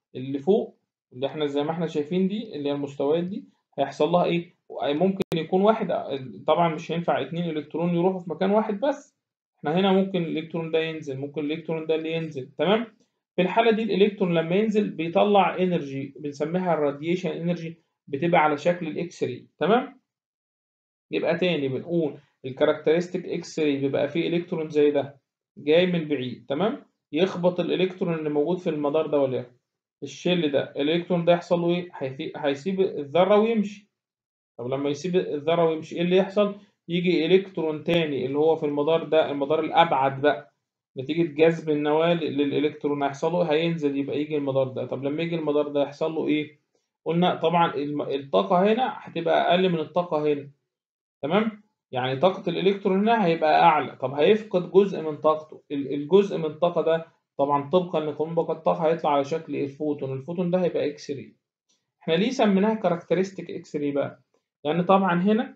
Speaker 1: اللي فوق اللي احنا زي ما احنا شايفين دي اللي هي المستويات دي هيحصل لها ايه؟ ممكن يكون واحد، طبعا مش هينفع 2 الكترون يروحوا في مكان واحد بس. احنا هنا ممكن الالكترون ده ينزل، ممكن الالكترون ده اللي ينزل، تمام. في الحالة دي الالكترون لما ينزل بيطلع انرجي بنسميها الراديشن انرجي، بتبقى على شكل الاكس راي، تمام. يبقى تاني بنقول الكاركترستيك اكس راي بيبقى فيه الكترون زي ده جاي من بعيد، تمام، يخبط الالكترون اللي موجود في المدار ده ولا الشيل ده، الالكترون ده يحصل له ايه؟ هيسيب الذره ويمشي. طب لما يسيب الذره ويمشي ايه اللي يحصل؟ يجي الكترون تاني اللي هو في المدار ده، المدار الابعد بقى، نتيجه جذب النواه للالكترون هيحصل له، هينزل يبقى يجي المدار ده. طب لما يجي المدار ده يحصل له ايه؟ قلنا طبعا الطاقه هنا هتبقى اقل من الطاقه هنا، تمام. يعني طاقة الإلكترون هنا هيبقى أعلى، طب هيفقد جزء من طاقته، الجزء من الطاقة ده طبعا طبقا لقانون بقاء الطاقة هيطلع على شكل الفوتون، الفوتون ده هيبقى إكس راي. إحنا ليه سميناها كاركترستيك إكس راي بقى؟ لأن طبعا هنا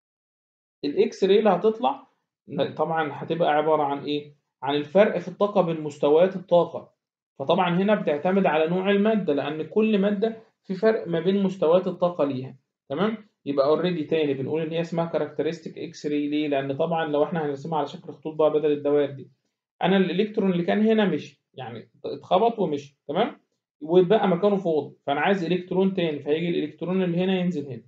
Speaker 1: الإكس راي اللي هتطلع طبعا هتبقى عبارة عن إيه؟ عن الفرق في الطاقة بين مستويات الطاقة. فطبعا هنا بتعتمد على نوع المادة، لأن كل مادة في فرق ما بين مستويات الطاقة ليها، تمام. يبقى اوريدي تاني بنقول ان هي اسمها كاركترستيك اكس راي. ليه؟ لان طبعا لو احنا هنرسمها على شكل خطوط بقى بدل الدوائر دي، انا الالكترون اللي كان هنا مشي، يعني اتخبط ومشي، تمام، واتبقى مكانه فاضي، فانا عايز الكترون تاني، فهيجي الالكترون اللي هنا ينزل هنا.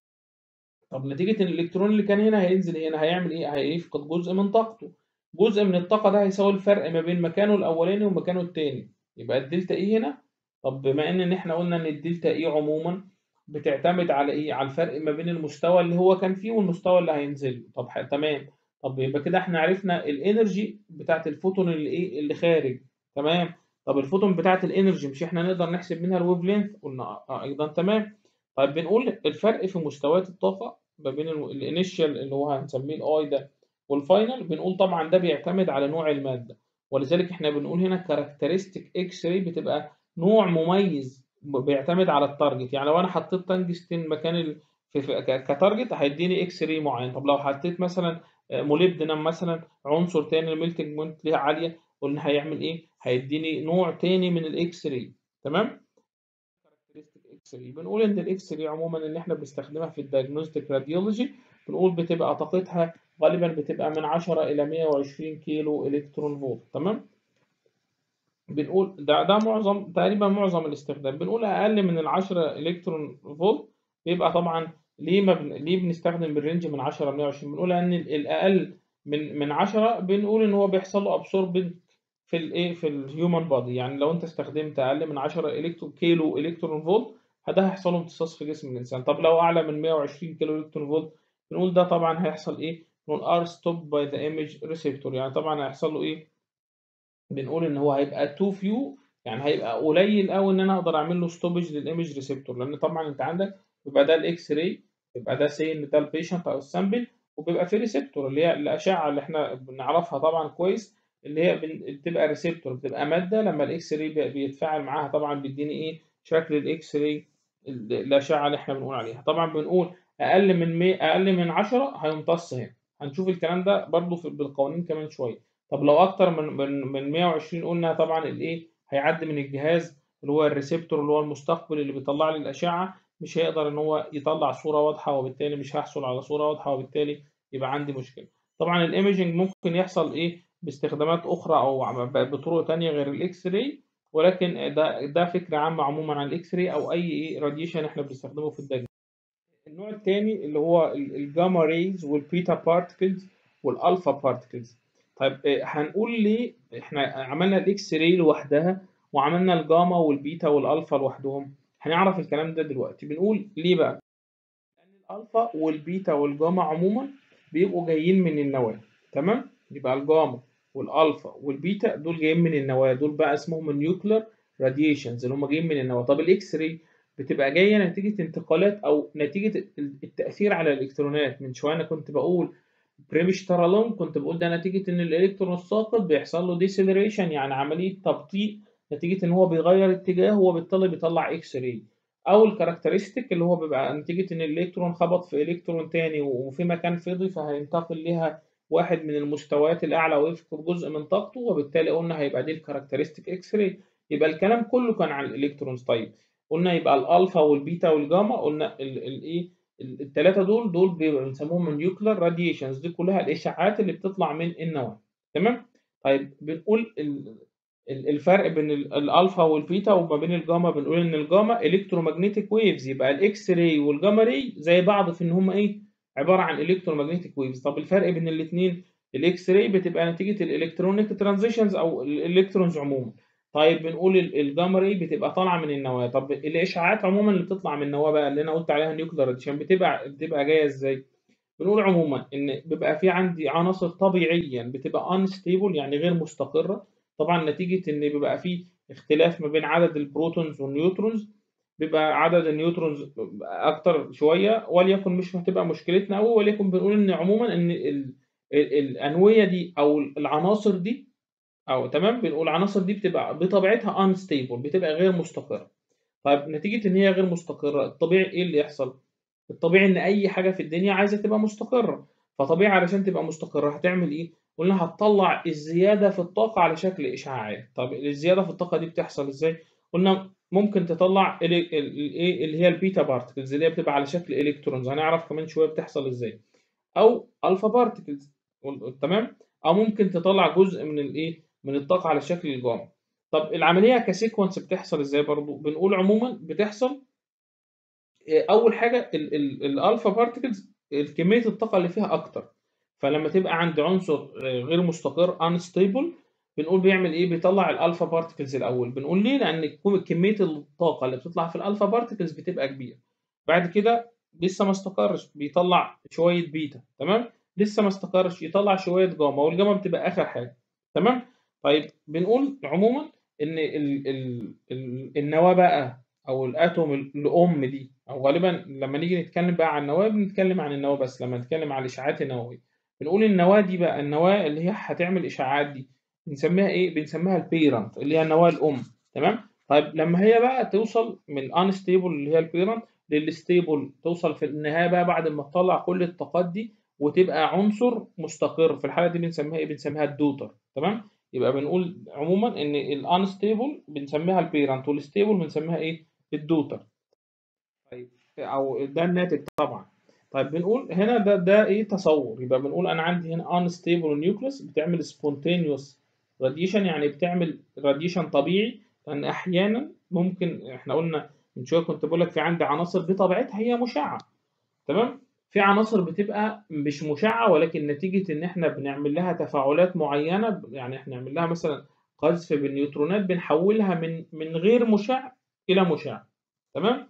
Speaker 1: طب نتيجة ان الالكترون اللي كان هنا هينزل هنا هيعمل ايه؟ هيفقد جزء من طاقته. جزء من الطاقة ده هيساوي الفرق ما بين مكانه الاولاني ومكانه التاني، يبقى الدلتا اي هنا. طب بما ان احنا قلنا ان الدلتا اي عموما بتعتمد على ايه؟ على الفرق ما بين المستوى اللي هو كان فيه والمستوى اللي هينزله. طب تمام. طب يبقى كده احنا عرفنا الانرجي بتاعت الفوتون اللي ايه اللي خارج، تمام. طب الفوتون بتاعت الانرجي مش احنا نقدر نحسب منها الويف لينث؟ قلنا ايضا تمام. طيب بنقول الفرق في مستويات الطاقة ما بين الانيشال اللي هو هنسميه الاي ده والفاينل، بنقول طبعا ده بيعتمد على نوع المادة، ولذلك احنا بنقول هنا كاركترستيك اكس راي بتبقى نوع مميز بيعتمد على التارجت. يعني لو انا حطيت تنجستين مكان كتارجت هيديني اكس راي معين. طب لو حطيت مثلا موليبدينم مثلا عنصر تاني الميلتنج بوينت ليها عالية، قلنا هيعمل ايه؟ هيديني نوع تاني من الاكس راي، تمام. اكس راي بنقول ان الاكس راي عموما اللي احنا بنستخدمها في الدايجنوستيك راديولوجي بنقول بتبقى طاقتها غالبا بتبقى من 10 الى 120 كيلو الكترون فولت، تمام. بنقول ده معظم تقريبا معظم الاستخدام. بنقول اقل من ال 10 الكترون فولت بيبقى طبعا ليه ما ليه بنستخدم بالرينج من 10 ل 120؟ بنقول ان الاقل من 10 بنقول ان هو بيحصل له ابسورب في الايه في الهيومن بادي. يعني لو انت استخدمت اقل من 10 كيلو الكترون فولت ده هيحصل له امتصاص في جسم الانسان. طب لو اعلى من 120 كيلو الكترون فولت بنقول ده طبعا هيحصل ايه؟ بنقول ار ستوب باي ذا ايمج ريسبتور، يعني طبعا هيحصل له ايه؟ بنقول ان هو هيبقى تو فيو، يعني هيبقى قليل قوي ان انا اقدر اعمل له ستوبج للايمج ريسبتور، لان طبعا انت عندك بيبقى ده الاكس راي، يبقى ده سي ان ده البيشنت او السامبل، وبيبقى في ريسبتور اللي هي الاشعه اللي احنا بنعرفها طبعا كويس، اللي هي بتبقى ريسبتور، بتبقى ماده لما الاكس راي بيتفاعل معاها طبعا بيديني ايه؟ شكل الاكس راي، الاشعه اللي احنا بنقول عليها. طبعا بنقول اقل من اقل من 10 هيمتص هنا. هنشوف الكلام ده برضو في بالقوانين كمان شويه. طب لو اكتر من 120 قلنا طبعا الايه؟ هيعدي من الجهاز اللي هو الريسبتور اللي هو المستقبل اللي بيطلع لي الاشعه، مش هيقدر ان هو يطلع صوره واضحه، وبالتالي مش هحصل على صوره واضحه، وبالتالي يبقى عندي مشكله. طبعا الايميجنج ممكن يحصل ايه باستخدامات اخرى او بطرق تانية غير الاكس راي، ولكن ده فكره عامه عموما عن الاكس راي او اي ايه راديشن احنا بنستخدمه في الدجل. النوع الثاني اللي هو الجاما ريز والبيتا بارتكلز والالفا بارتكلز. طيب هنقول ليه احنا عملنا الاكس راي لوحدها وعملنا الجاما والبيتا والالفا لوحدهم؟ هنعرف الكلام ده دلوقتي. بنقول ليه بقى؟ لان الالفا والبيتا والجاما عموما بيبقوا جايين من النواه، تمام. يبقى الجاما والالفا والبيتا دول جايين من النواه، دول بقى اسمهم النيوكلير راديشنز اللي هم جايين من النواه. طب الاكس راي بتبقى جايه نتيجه انتقالات او نتيجه التاثير على الالكترونات. من شويه انا كنت بقول بريمش ترالون، كنت بقول ده نتيجه ان الالكترون الساقط بيحصل له ديسيلريشن، يعني عمليه تبطيء نتيجه ان هو بيغير اتجاهه وبالتالي بيطلع اكس راي. او الكاركترستيك اللي هو بيبقى نتيجه ان الالكترون خبط في الكترون تاني وفي مكان فضي فهينتقل لها واحد من المستويات الاعلى ويفقد جزء من طاقته، وبالتالي قلنا هيبقى دي الكاركترستيك اكس راي. يبقى الكلام كله كان عن الالكترونز. طيب قلنا يبقى الالفا والبيتا والجاما، قلنا الايه الثلاثه دول بيبقى بنسموهم النيوكلير راديشنز، دي كلها الاشعاعات اللي بتطلع من النواه. تمام. طيب بنقول الفرق بين الالفا والبيتا وما بين الجاما، بنقول ان الجاما الكترومagnetic ويفز، يبقى الاكس راي والجاما راي زي بعض في ان هم ايه، عباره عن الكترومagnetic ويفز. طب الفرق بين الاثنين، الاكس راي بتبقى نتيجه الالكترونيك ترانزيشنز او الالكترونز عموما. طيب بنقول الجاما راي بتبقى طالعه من النواه. طب الاشعاعات عموما اللي بتطلع من النواه بقى اللي انا قلت عليها نيوكلير راديشن بتبقى جايه ازاي؟ بنقول عموما ان بيبقى في عندي عناصر طبيعيا بتبقى unstable يعني غير مستقره، طبعا نتيجه ان بيبقى في اختلاف ما بين عدد البروتونز والنيوترونز، بيبقى عدد النيوترونز اكتر شويه، وليكن مش هتبقى مشكلتنا قوي، وليكن بنقول ان عموما ان الانويه دي او العناصر دي او تمام، بنقول العناصر دي بتبقى بطبيعتها unstable، بتبقى غير مستقره. طيب نتيجه ان هي غير مستقره، الطبيعي ايه اللي يحصل؟ الطبيعي ان اي حاجه في الدنيا عايزه تبقى مستقره، فطبيعي علشان تبقى مستقره هتعمل ايه؟ قلنا هتطلع الزياده في الطاقه على شكل اشعاعات. طب الزياده في الطاقه دي بتحصل ازاي؟ قلنا ممكن تطلع الايه اللي هي البيتا بارتكلز اللي هي بتبقى على شكل الكترونز، هنعرف كمان شويه بتحصل ازاي، او الفا بارتكلز. تمام. او ممكن تطلع جزء من الايه من الطاقه على شكل الجاما. طب العمليه كسيكونس بتحصل ازاي؟ برضو بنقول عموما بتحصل اول حاجه الالفا بارتكلز كميه الطاقه اللي فيها اكتر، فلما تبقى عند عنصر غير مستقر unstable بنقول بيعمل ايه؟ بيطلع الالفا بارتكلز الاول. بنقول ليه؟ لان كميه الطاقه اللي بتطلع في الالفا بارتكلز بتبقى كبيره. بعد كده لسه ما استقرش بيطلع شويه بيتا. تمام. لسه ما استقرش يطلع شويه جاما، والجاما بتبقى اخر حاجه. تمام. طيب بنقول عموما ان النواه بقى او الاتوم الام دي، او غالبا لما نيجي نتكلم بقى عن النواه بنتكلم عن النواه بس، لما نتكلم عن الاشعاعات النوويه بنقول النواه دي بقى، النواه اللي هي هتعمل اشعاعات دي بنسميها ايه؟ بنسميها البيرنت اللي هي النواه الام. تمام. طيب لما هي بقى توصل من انستيبل اللي هي البيرنت للستيبل، توصل في النهايه بقى بعد ما تطلع كل الطاقات دي وتبقى عنصر مستقر، في الحاله دي بنسميها ايه؟ بنسميها الدوتر. تمام. يبقى بنقول عموما ان الانستيبل بنسميها البيرنت والستيبل بنسميها ايه؟ الدوتر. طيب او ده الناتج طبعا. طيب بنقول هنا ده ايه تصور، يبقى بنقول انا عندي هنا unstable nucleus بتعمل spontaneous radiation، يعني بتعمل radiation طبيعي، لان احيانا ممكن احنا قلنا من شويه كنت بقول لك في عندي عناصر بطبيعتها هي مشعه. تمام. في عناصر بتبقى مش مشعه، ولكن نتيجه ان احنا بنعمل لها تفاعلات معينه، يعني احنا نعمل لها مثلا قذف بالنيوترونات بنحولها من غير مشع الى مشع. تمام.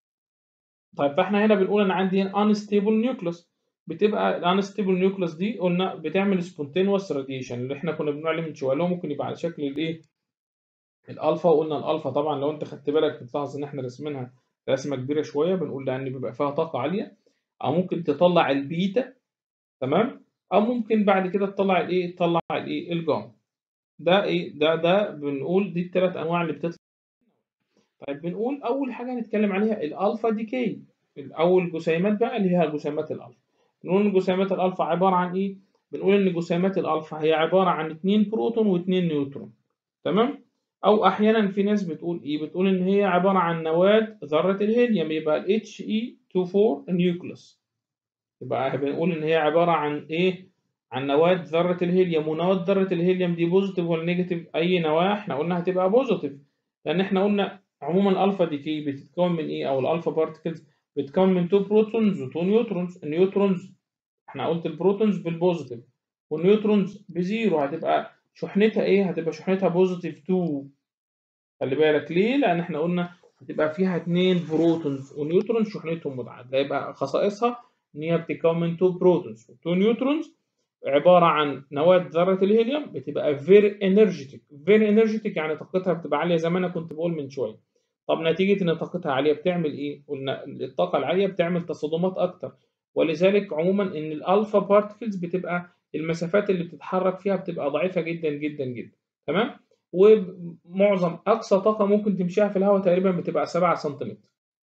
Speaker 1: طيب فاحنا هنا بنقول انا عندي هنا unstable nucleus، بتبقى الانستيبل نيوكليوس دي قلنا بتعمل سبونتينوس راديشن اللي احنا كنا بنقول عليه من شويه، اللي هو ممكن يبقى على شكل الايه؟ الالفا. وقلنا الالفا طبعا لو انت خدت بالك بتلاحظ ان احنا رسمينها رسمه كبيره شويه، بنقول لان بيبقى فيها طاقه عاليه، او ممكن تطلع البيتا. تمام. او ممكن بعد كده تطلع الايه؟ تطلع الايه؟ الجاما. ده ايه؟ ده بنقول دي الثلاث انواع اللي بتطلع. طيب بنقول اول حاجه نتكلم عليها الالفا ديكي، الاول جسيمات بقى اللي هي جسيمات الالفا. بنقول ان جسيمات الالفا عباره عن ايه؟ بنقول ان جسيمات الالفا هي عباره عن 2 بروتون و2 نيوترون. تمام. او احيانا في ناس بتقول ايه؟ بتقول ان هي عباره عن نواه ذره الهيليوم، يبقى ال He24 نيوكليوس. يبقى بنقول ان هي عباره عن ايه؟ عن نواه ذره الهيليوم. ونواه ذره الهيليوم دي بوزيتيف ولا نيجاتيف؟ اي نواه احنا قلنا هتبقى بوزيتيف، لان احنا قلنا عموما الالفا دي كي بتتكون من ايه؟ او الالفا بارتكلز بتتكون من 2 بروتونز و2 نيوترونز. النيوترونز احنا قلت البروتونز بالبوزيتيف والنيوترونز بزيرو، هتبقى شحنتها ايه؟ هتبقى شحنتها بوزيتيف 2. خلي بالك ليه؟ لان احنا قلنا هتبقى فيها 2 بروتونز ونيوترونز شحنتهم متعادله، يبقى خصائصها ان هي بتتكون من 2 بروتونز و2 نيوترونز، عباره عن نواه ذره الهيليوم بتبقى فيري انرجيتك. فيري انرجيتك يعني طاقتها بتبقى عاليه زي ما انا كنت بقول من شويه. طب نتيجه ان طاقتها عاليه بتعمل ايه؟ قلنا الطاقه العاليه بتعمل تصادمات اكتر، ولذلك عموما ان الالفا بارتكلز بتبقى المسافات اللي بتتحرك فيها بتبقى ضعيفه جدا جدا جدا. تمام. ومعظم اقصى طاقه ممكن تمشيها في الهواء تقريبا بتبقى 7 سنتيمتر.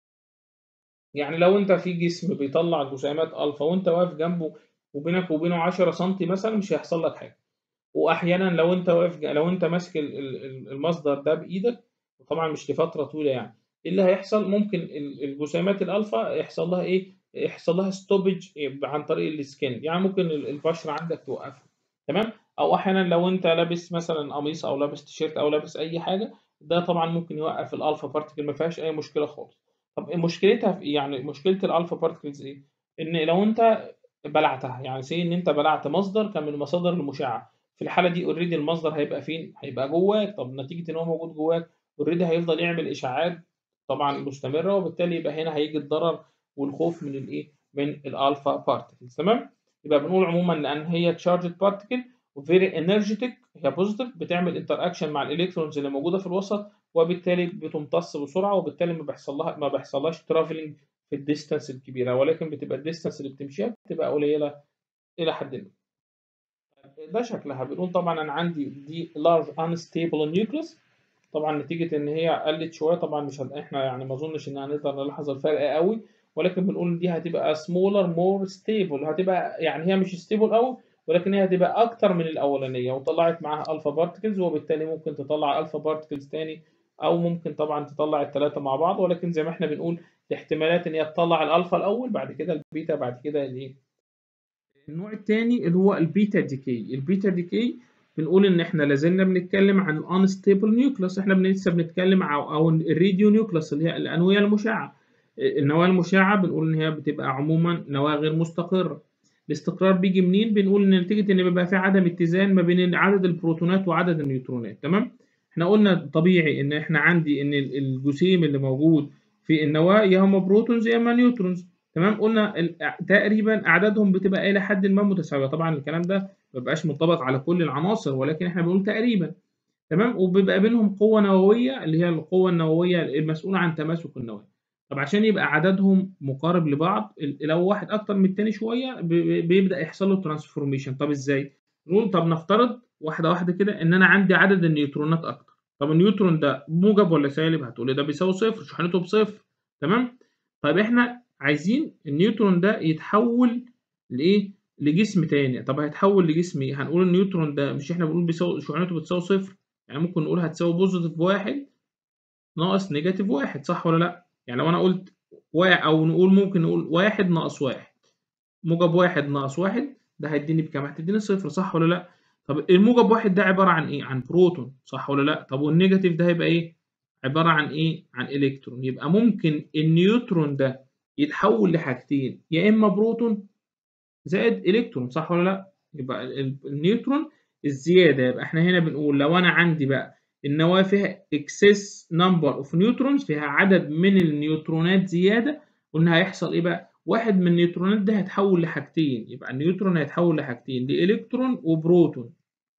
Speaker 1: يعني لو انت في جسم بيطلع جسيمات الفا وانت واقف جنبه وبينك وبينه 10 سم مثلا مش هيحصل لك حاجه، واحيانا لو انت واقف لو انت ماسك المصدر ده بايدك، وطبعا مش لفتره طويله يعني، ايه اللي هيحصل؟ ممكن الجسيمات الالفا يحصل لها ايه؟ يحصل لها ستوبج عن طريق السكين، يعني ممكن البشره عندك توقفها. تمام. او احيانا لو انت لابس مثلا قميص او لابس تيشيرت او لابس اي حاجه، ده طبعا ممكن يوقف الالفا بارتكل، ما فيهاش اي مشكله خالص. طب مشكلتها في ايه؟ يعني مشكله الالفا بارتكلز ايه؟ ان لو انت بلعتها، يعني سي ان انت بلعت مصدر كان من المصادر المشعه، في الحاله دي اوريدي المصدر هيبقى فين؟ هيبقى جواك. طب نتيجه ان هو موجود جواك اوريدي هيفضل يعمل اشعاعات طبعا مستمره، وبالتالي يبقى هنا هيجي الضرر والخوف من الايه؟ من الالفا بارتكلز. تمام. يبقى بنقول عموما لان هي تشارجد بارتكل وفيري انرجيتك، هي بوزيتيف، بتعمل انتر اكشن مع الالكترونز اللي موجوده في الوسط، وبالتالي بتمتص بسرعه، وبالتالي ما بيحصلهاش ترافلنج في الديستانس الكبيره، ولكن بتبقى الديستانس اللي بتمشيها بتبقى قليله الى حد ما. ده شكلها. بنقول طبعا انا عندي دي large unstable nucleus، طبعا نتيجه ان هي قلت شويه، طبعا مش احنا يعني ما اظنش ان هنقدر نلاحظ الفرق قوي، ولكن بنقول دي هتبقى smaller more stable، هتبقى يعني هي مش stable قوي، ولكن هي هتبقى اكتر من الاولانيه، وطلعت معاها الفا بارتكلز، وبالتالي ممكن تطلع الفا بارتكلز تاني، او ممكن طبعا تطلع الثلاثه مع بعض، ولكن زي ما احنا بنقول الاحتمالات ان هي تطلع الالفا الاول، بعد كده البيتا، بعد كده الايه. النوع الثاني اللي هو البيتا ديكي. البيتا ديكي بنقول ان احنا لازلنا بنتكلم عن الانستيبل نيوكليوس، احنا لسه بنتكلم عن او الراديو نيوكليوس اللي هي الانويه المشعه. النواه المشعه بنقول ان هي بتبقى عموما نواه غير مستقره. الاستقرار بيجي منين؟ بنقول ان نتيجه ان بيبقى في عدم اتزان ما بين عدد البروتونات وعدد النيوترونات. تمام. احنا قلنا طبيعي ان احنا عندي ان الجسيم اللي موجود في النواه يا هم بروتونز يا اما نيوترونز. تمام. قلنا تقريبا اعدادهم بتبقى الى حد ما متساويه، طبعا الكلام ده ما بيبقاش منطبق على كل العناصر، ولكن احنا بنقول تقريبا. تمام. وبيبقى بينهم قوه نوويه اللي هي القوه النوويه المسؤوله عن تماسك النواه. طب عشان يبقى عددهم مقارب لبعض، لو واحد اكتر من التاني شويه بيبدا يحصل له ترانسفورميشن. طب ازاي؟ نقول طب نفترض واحده واحده كده ان انا عندي عدد النيوترونات اكتر. طب النيوترون ده موجب ولا سالب؟ هتقولي ده بيساوي صفر، شحنته بصفر. تمام. طيب احنا عايزين النيوترون ده يتحول لايه؟ لجسم تاني. طب هيتحول لجسم ايه؟ هنقول النيوترون ده مش احنا بنقول بيساوي شحنته بتساوي صفر، يعني ممكن نقول هتساوي بوزيتيف واحد ناقص نيجاتيف واحد، صح ولا لا؟ يعني لو انا قلت او نقول ممكن نقول واحد ناقص واحد، موجب واحد ناقص واحد ده هيديني بكام؟ هتديني صفر، صح ولا لا؟ طب الموجب واحد ده عبارة عن ايه؟ عن بروتون، صح ولا لا؟ طب والنيجاتيف ده هيبقى ايه؟ عبارة عن ايه؟ عن الكترون. يبقى ممكن النيوترون ده يتحول لحاجتين، يا اما بروتون زائد الكترون، صح ولا لا؟ يبقى النيوترون الزياده، يبقى احنا هنا بنقول لو انا عندي بقى النواه فيها اكسس نمبر اوف نيوترونز، فيها عدد من النيوترونات زياده، قلنا هيحصل ايه بقى؟ واحد من النيوترونات ده هيتحول لحاجتين، يبقى النيوترون هيتحول لحاجتين، لالكترون وبروتون.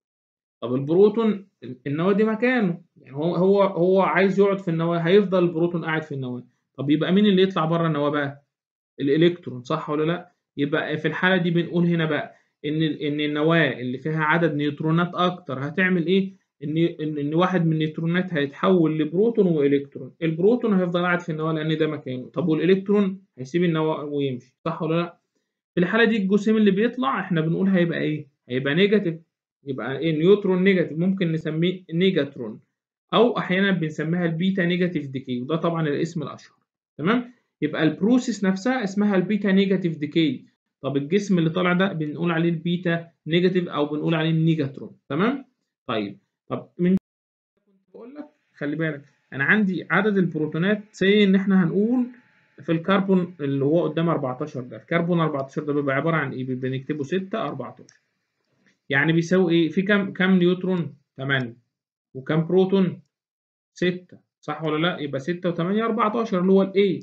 Speaker 1: طب البروتون النواه دي مكانه، يعني هو عايز يقعد في النواه، هيفضل البروتون قاعد في النواه. طب يبقى مين اللي يطلع بره النواه بقى؟ الالكترون، صح ولا لا؟ يبقى في الحاله دي بنقول هنا بقى ان النواه اللي فيها عدد نيوترونات اكتر هتعمل ايه؟ ان واحد من النيوترونات هيتحول لبروتون والكترون، البروتون هيفضل قاعد في النواه لان ده مكانه، طب والالكترون هيسيب النواه ويمشي، صح ولا لا؟ في الحاله دي الجسيم اللي بيطلع احنا بنقول هيبقى ايه؟ هيبقى نيجاتيف. يبقى ايه؟ نيوترون نيجاتيف، ممكن نسميه نيجاترون، او احيانا بنسميها البيتا نيجاتيف ديكي، وده طبعا الاسم الاشهر. تمام. يبقى البروسيس نفسها اسمها البيتا نيجاتيف ديكي. طب الجسم اللي طالع ده بنقول عليه البيتا نيجاتيف او بنقول عليه النيجاترون. تمام. طيب. طب من بقول لك خلي بالك، انا عندي عدد البروتونات سي ان احنا هنقول في الكربون اللي هو قدام 14 ده، الكربون 14 ده بيبقى عباره عن ايه؟ بيبقى نكتبه 6 14، يعني بيساوي ايه؟ في كام نيوترون؟ 8. وكام بروتون؟ 6، صح ولا لا؟ يبقى 6 و8 14 اللي هو الايه.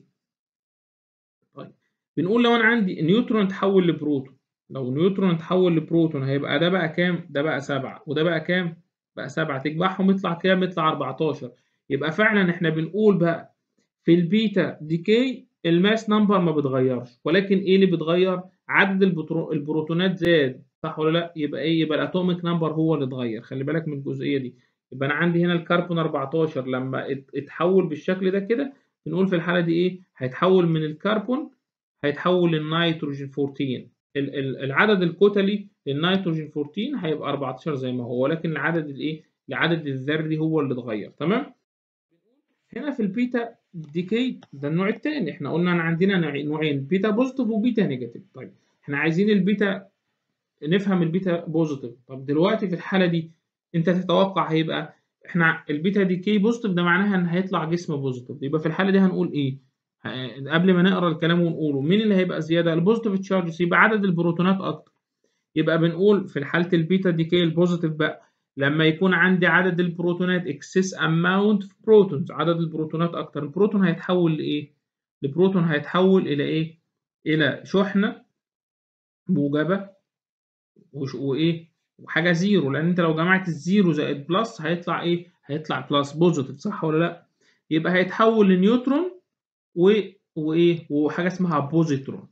Speaker 1: طيب بنقول لو انا عندي نيوترون اتحول لبروتون، لو نيوترون اتحول لبروتون هيبقى ده بقى كام؟ ده بقى 7، وده بقى كام؟ بقى 7، تجمعهم يطلع كام؟ يطلع 14. يبقى فعلا احنا بنقول بقى في البيتا ديكي الماس نمبر ما بتغيرش، ولكن ايه اللي بيتغير؟ عدد البروتونات زاد، صح ولا لا؟ يبقى ايه؟ يبقى الاتوميك نمبر هو اللي اتغير. خلي بالك من الجزئيه دي. يبقى انا عندي هنا الكربون 14 لما اتحول بالشكل ده كده، بنقول في الحاله دي ايه؟ هيتحول من الكربون، هيتحول للنيتروجين 14. العدد الكتلي للنيتروجين 14 هيبقى 14 زي ما هو، ولكن العدد الذري هو اللي اتغير. تمام. هنا في البيتا ديكي ده النوع الثاني، احنا قلنا ان عندنا نوعين، بيتا بوزيتيف وبيتا نيجاتيف. طيب احنا عايزين البيتا، نفهم البيتا بوزيتيف. طب دلوقتي في الحاله دي انت تتوقع هيبقى، احنا البيتا ديكي بوزيتيف ده معناها ان هيطلع جسم بوزيتيف، يبقى في الحاله دي هنقول ايه؟ قبل ما نقرا الكلام ونقوله، مين اللي هيبقى زياده؟ البوزيتيف تشارجز، يبقى عدد البروتونات اكتر. يبقى بنقول في حاله البيتا ديكي البوزيتيف بقى، لما يكون عندي عدد البروتونات excess amount of protons، عدد البروتونات اكتر، البروتون هيتحول لايه؟ البروتون هيتحول الى ايه؟ الى شحنه موجبه وايه، وحاجه زيرو، لان انت لو جمعت الزيرو زائد بلس هيطلع ايه؟ هيطلع بلس بوزيتيف، صح ولا لا؟ يبقى هيتحول لنيوترون وايه، وحاجه اسمها بوزيترون.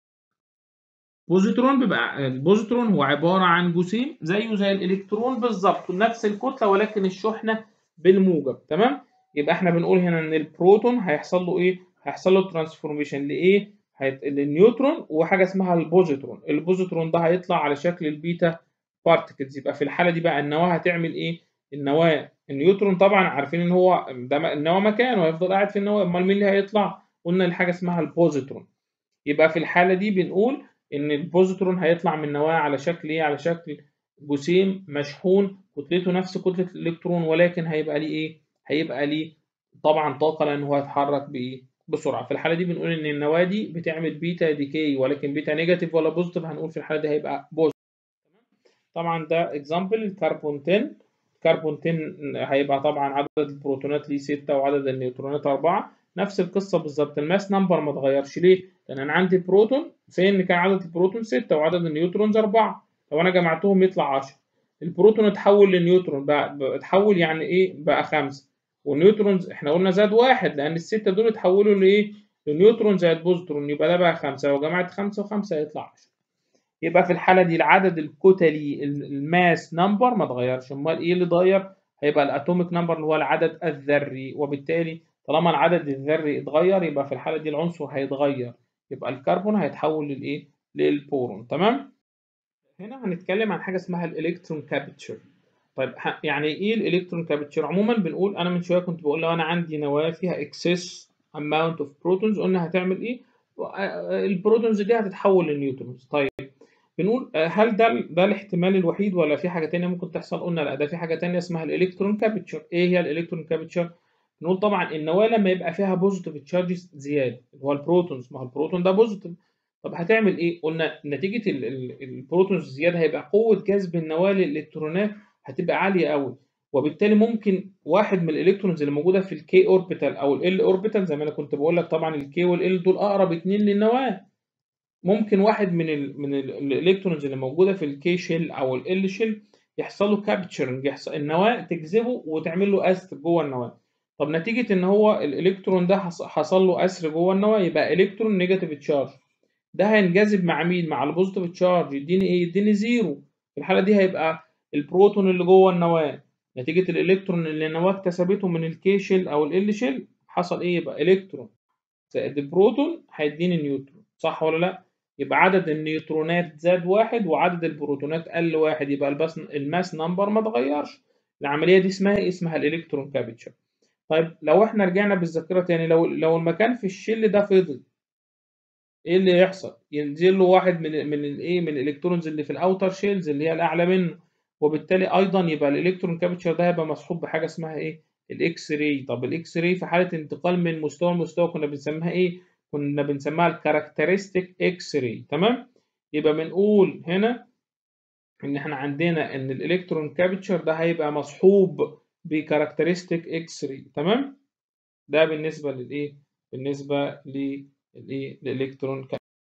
Speaker 1: بوزيترون بيبقى، البوزيترون هو عباره عن جسيم زيه زي الالكترون بالظبط، نفس الكتله ولكن الشحنه بالموجب. تمام. يبقى احنا بنقول هنا ان البروتون هيحصل له ايه؟ هيحصل له ترانسفورميشن لايه؟ للنيوترون وحاجه اسمها البوزيترون. البوزيترون ده هيطلع على شكل البيتا بارتكلز. يبقى في الحاله دي بقى النواه هتعمل ايه؟ النواه، النيوترون طبعا عارفين ان هو ده النواه مكانه وهيفضل قاعد في النواه، امال مين اللي هيطلع؟ قلنا الحاجه اسمها البوزيترون. يبقى في الحالة دي بنقول إن البوزيترون هيطلع من النواة على شكل إيه؟ على شكل جسيم مشحون كتلته نفس كتلة الإلكترون، ولكن هيبقى ليه إيه؟ هيبقى ليه طبعا طاقة، لأن هو هيتحرك بإيه؟ بسرعة. في الحالة دي بنقول إن النواة دي بتعمل بيتا ديكي، ولكن بيتا نيجاتيف ولا بوزيتيف؟ هنقول في الحالة دي هيبقى بوزيتيف. طبعا ده اكزامبل الكربون 10. الكربون 10 هيبقى طبعا عدد البروتونات ليه 6 وعدد النيوترونات 4. نفس القصه بالظبط، الماس نمبر ما اتغيرش. ليه؟ لان انا عندي بروتون، زي ان كان عدد البروتون 6 وعدد النيوترونز 4، لو انا جمعتهم يطلع 10. البروتون اتحول لنيوترون بقى، اتحول يعني ايه؟ بقى 5. والنيوترونز احنا قلنا زاد 1، لان السته دول اتحولوا لايه؟ لنيوترون زائد بوزيترون، يبقى ده بقى 5. لو جمعت 5 و5 هيطلع 10. يبقى في الحالة دي العدد الكتلي الماس نمبر ما اتغيرش، امال ايه اللي اتغير؟ هيبقى الاتوميك نمبر اللي هو العدد الذري. وبالتالي طالما العدد الذري اتغير يبقى في الحالة دي العنصر هيتغير، يبقى الكربون هيتحول للايه؟ للبورون. تمام. هنا هنتكلم عن حاجة اسمها الالكترون كابتشر. طيب يعني ايه الالكترون كابتشر؟ عموما بنقول، انا من شوية كنت بقول لو انا عندي نواة فيها اكسس amount of protons قلنا هتعمل ايه؟ البروتونز دي هتتحول لنيوترونز. طيب بنقول هل ده الاحتمال الوحيد ولا في حاجه ثانيه ممكن تحصل؟ قلنا لا، ده في حاجه ثانيه اسمها الالكترون كابتشر. ايه هي الالكترون كابتشر؟ بنقول طبعا النواه لما يبقى فيها بوزيتيف تشارجز زياده، اللي هو البروتونز، ما هو البروتون ده بوزيتيف. طب هتعمل ايه؟ قلنا نتيجه البروتونز الزياده هيبقى قوه جذب النواه للالكترونات هتبقى عاليه قوي، وبالتالي ممكن واحد من الالكترونز اللي موجوده في الكي اوربيتال او ال اوربيتال، زي ما انا كنت بقول لك طبعا الكي والال دول اقرب اتنين للنواه، ممكن واحد من الالكترونز اللي موجوده في الكي شيل او ال شيل يحصل له كابتشرنج، يحصل النواه تجذبه وتعمل له اسر جوه النواه. طب نتيجه ان هو الالكترون ده حصل له اسر جوه النواه، يبقى الكترون نيجاتيف تشارج، ده هينجذب مع مين؟ مع البوزيتيف تشارج، يديني ايه؟ يديني زيرو. في الحاله دي هيبقى البروتون اللي جوه النواه نتيجه الالكترون اللي النواه اكتسبته من الكي شيل او ال شيل حصل ايه؟ يبقى الكترون زائد البروتون هيديني نيوترون، صح ولا لا؟ يبقى عدد النيوترونات زاد 1 وعدد البروتونات قل 1، يبقى الماس نمبر ما اتغيرش. العمليه دي اسمها ايه؟ اسمها الالكترون كابتشر. طيب لو احنا رجعنا بالذاكره تاني، لو المكان في الشل ده فضي، ايه اللي يحصل؟ ينزل له واحد من الايه؟ من الالكترونز اللي في الاوتر شيلز اللي هي الاعلى منه، وبالتالي ايضا يبقى الالكترون كابتشر ده هيبقى مصحوب بحاجه اسمها ايه؟ الاكس راي. طب الاكس راي في حاله انتقال من مستوى لمستوى كنا بنسميها ايه؟ كنا بنسميها الكاركترستيك اكس راي. تمام. يبقى بنقول هنا ان احنا عندنا ان الالكترون كابتشر ده هيبقى مصحوب بكاركترستيك اكس راي. تمام. ده بالنسبه للايه؟ بالنسبه للايه؟ الالكترون.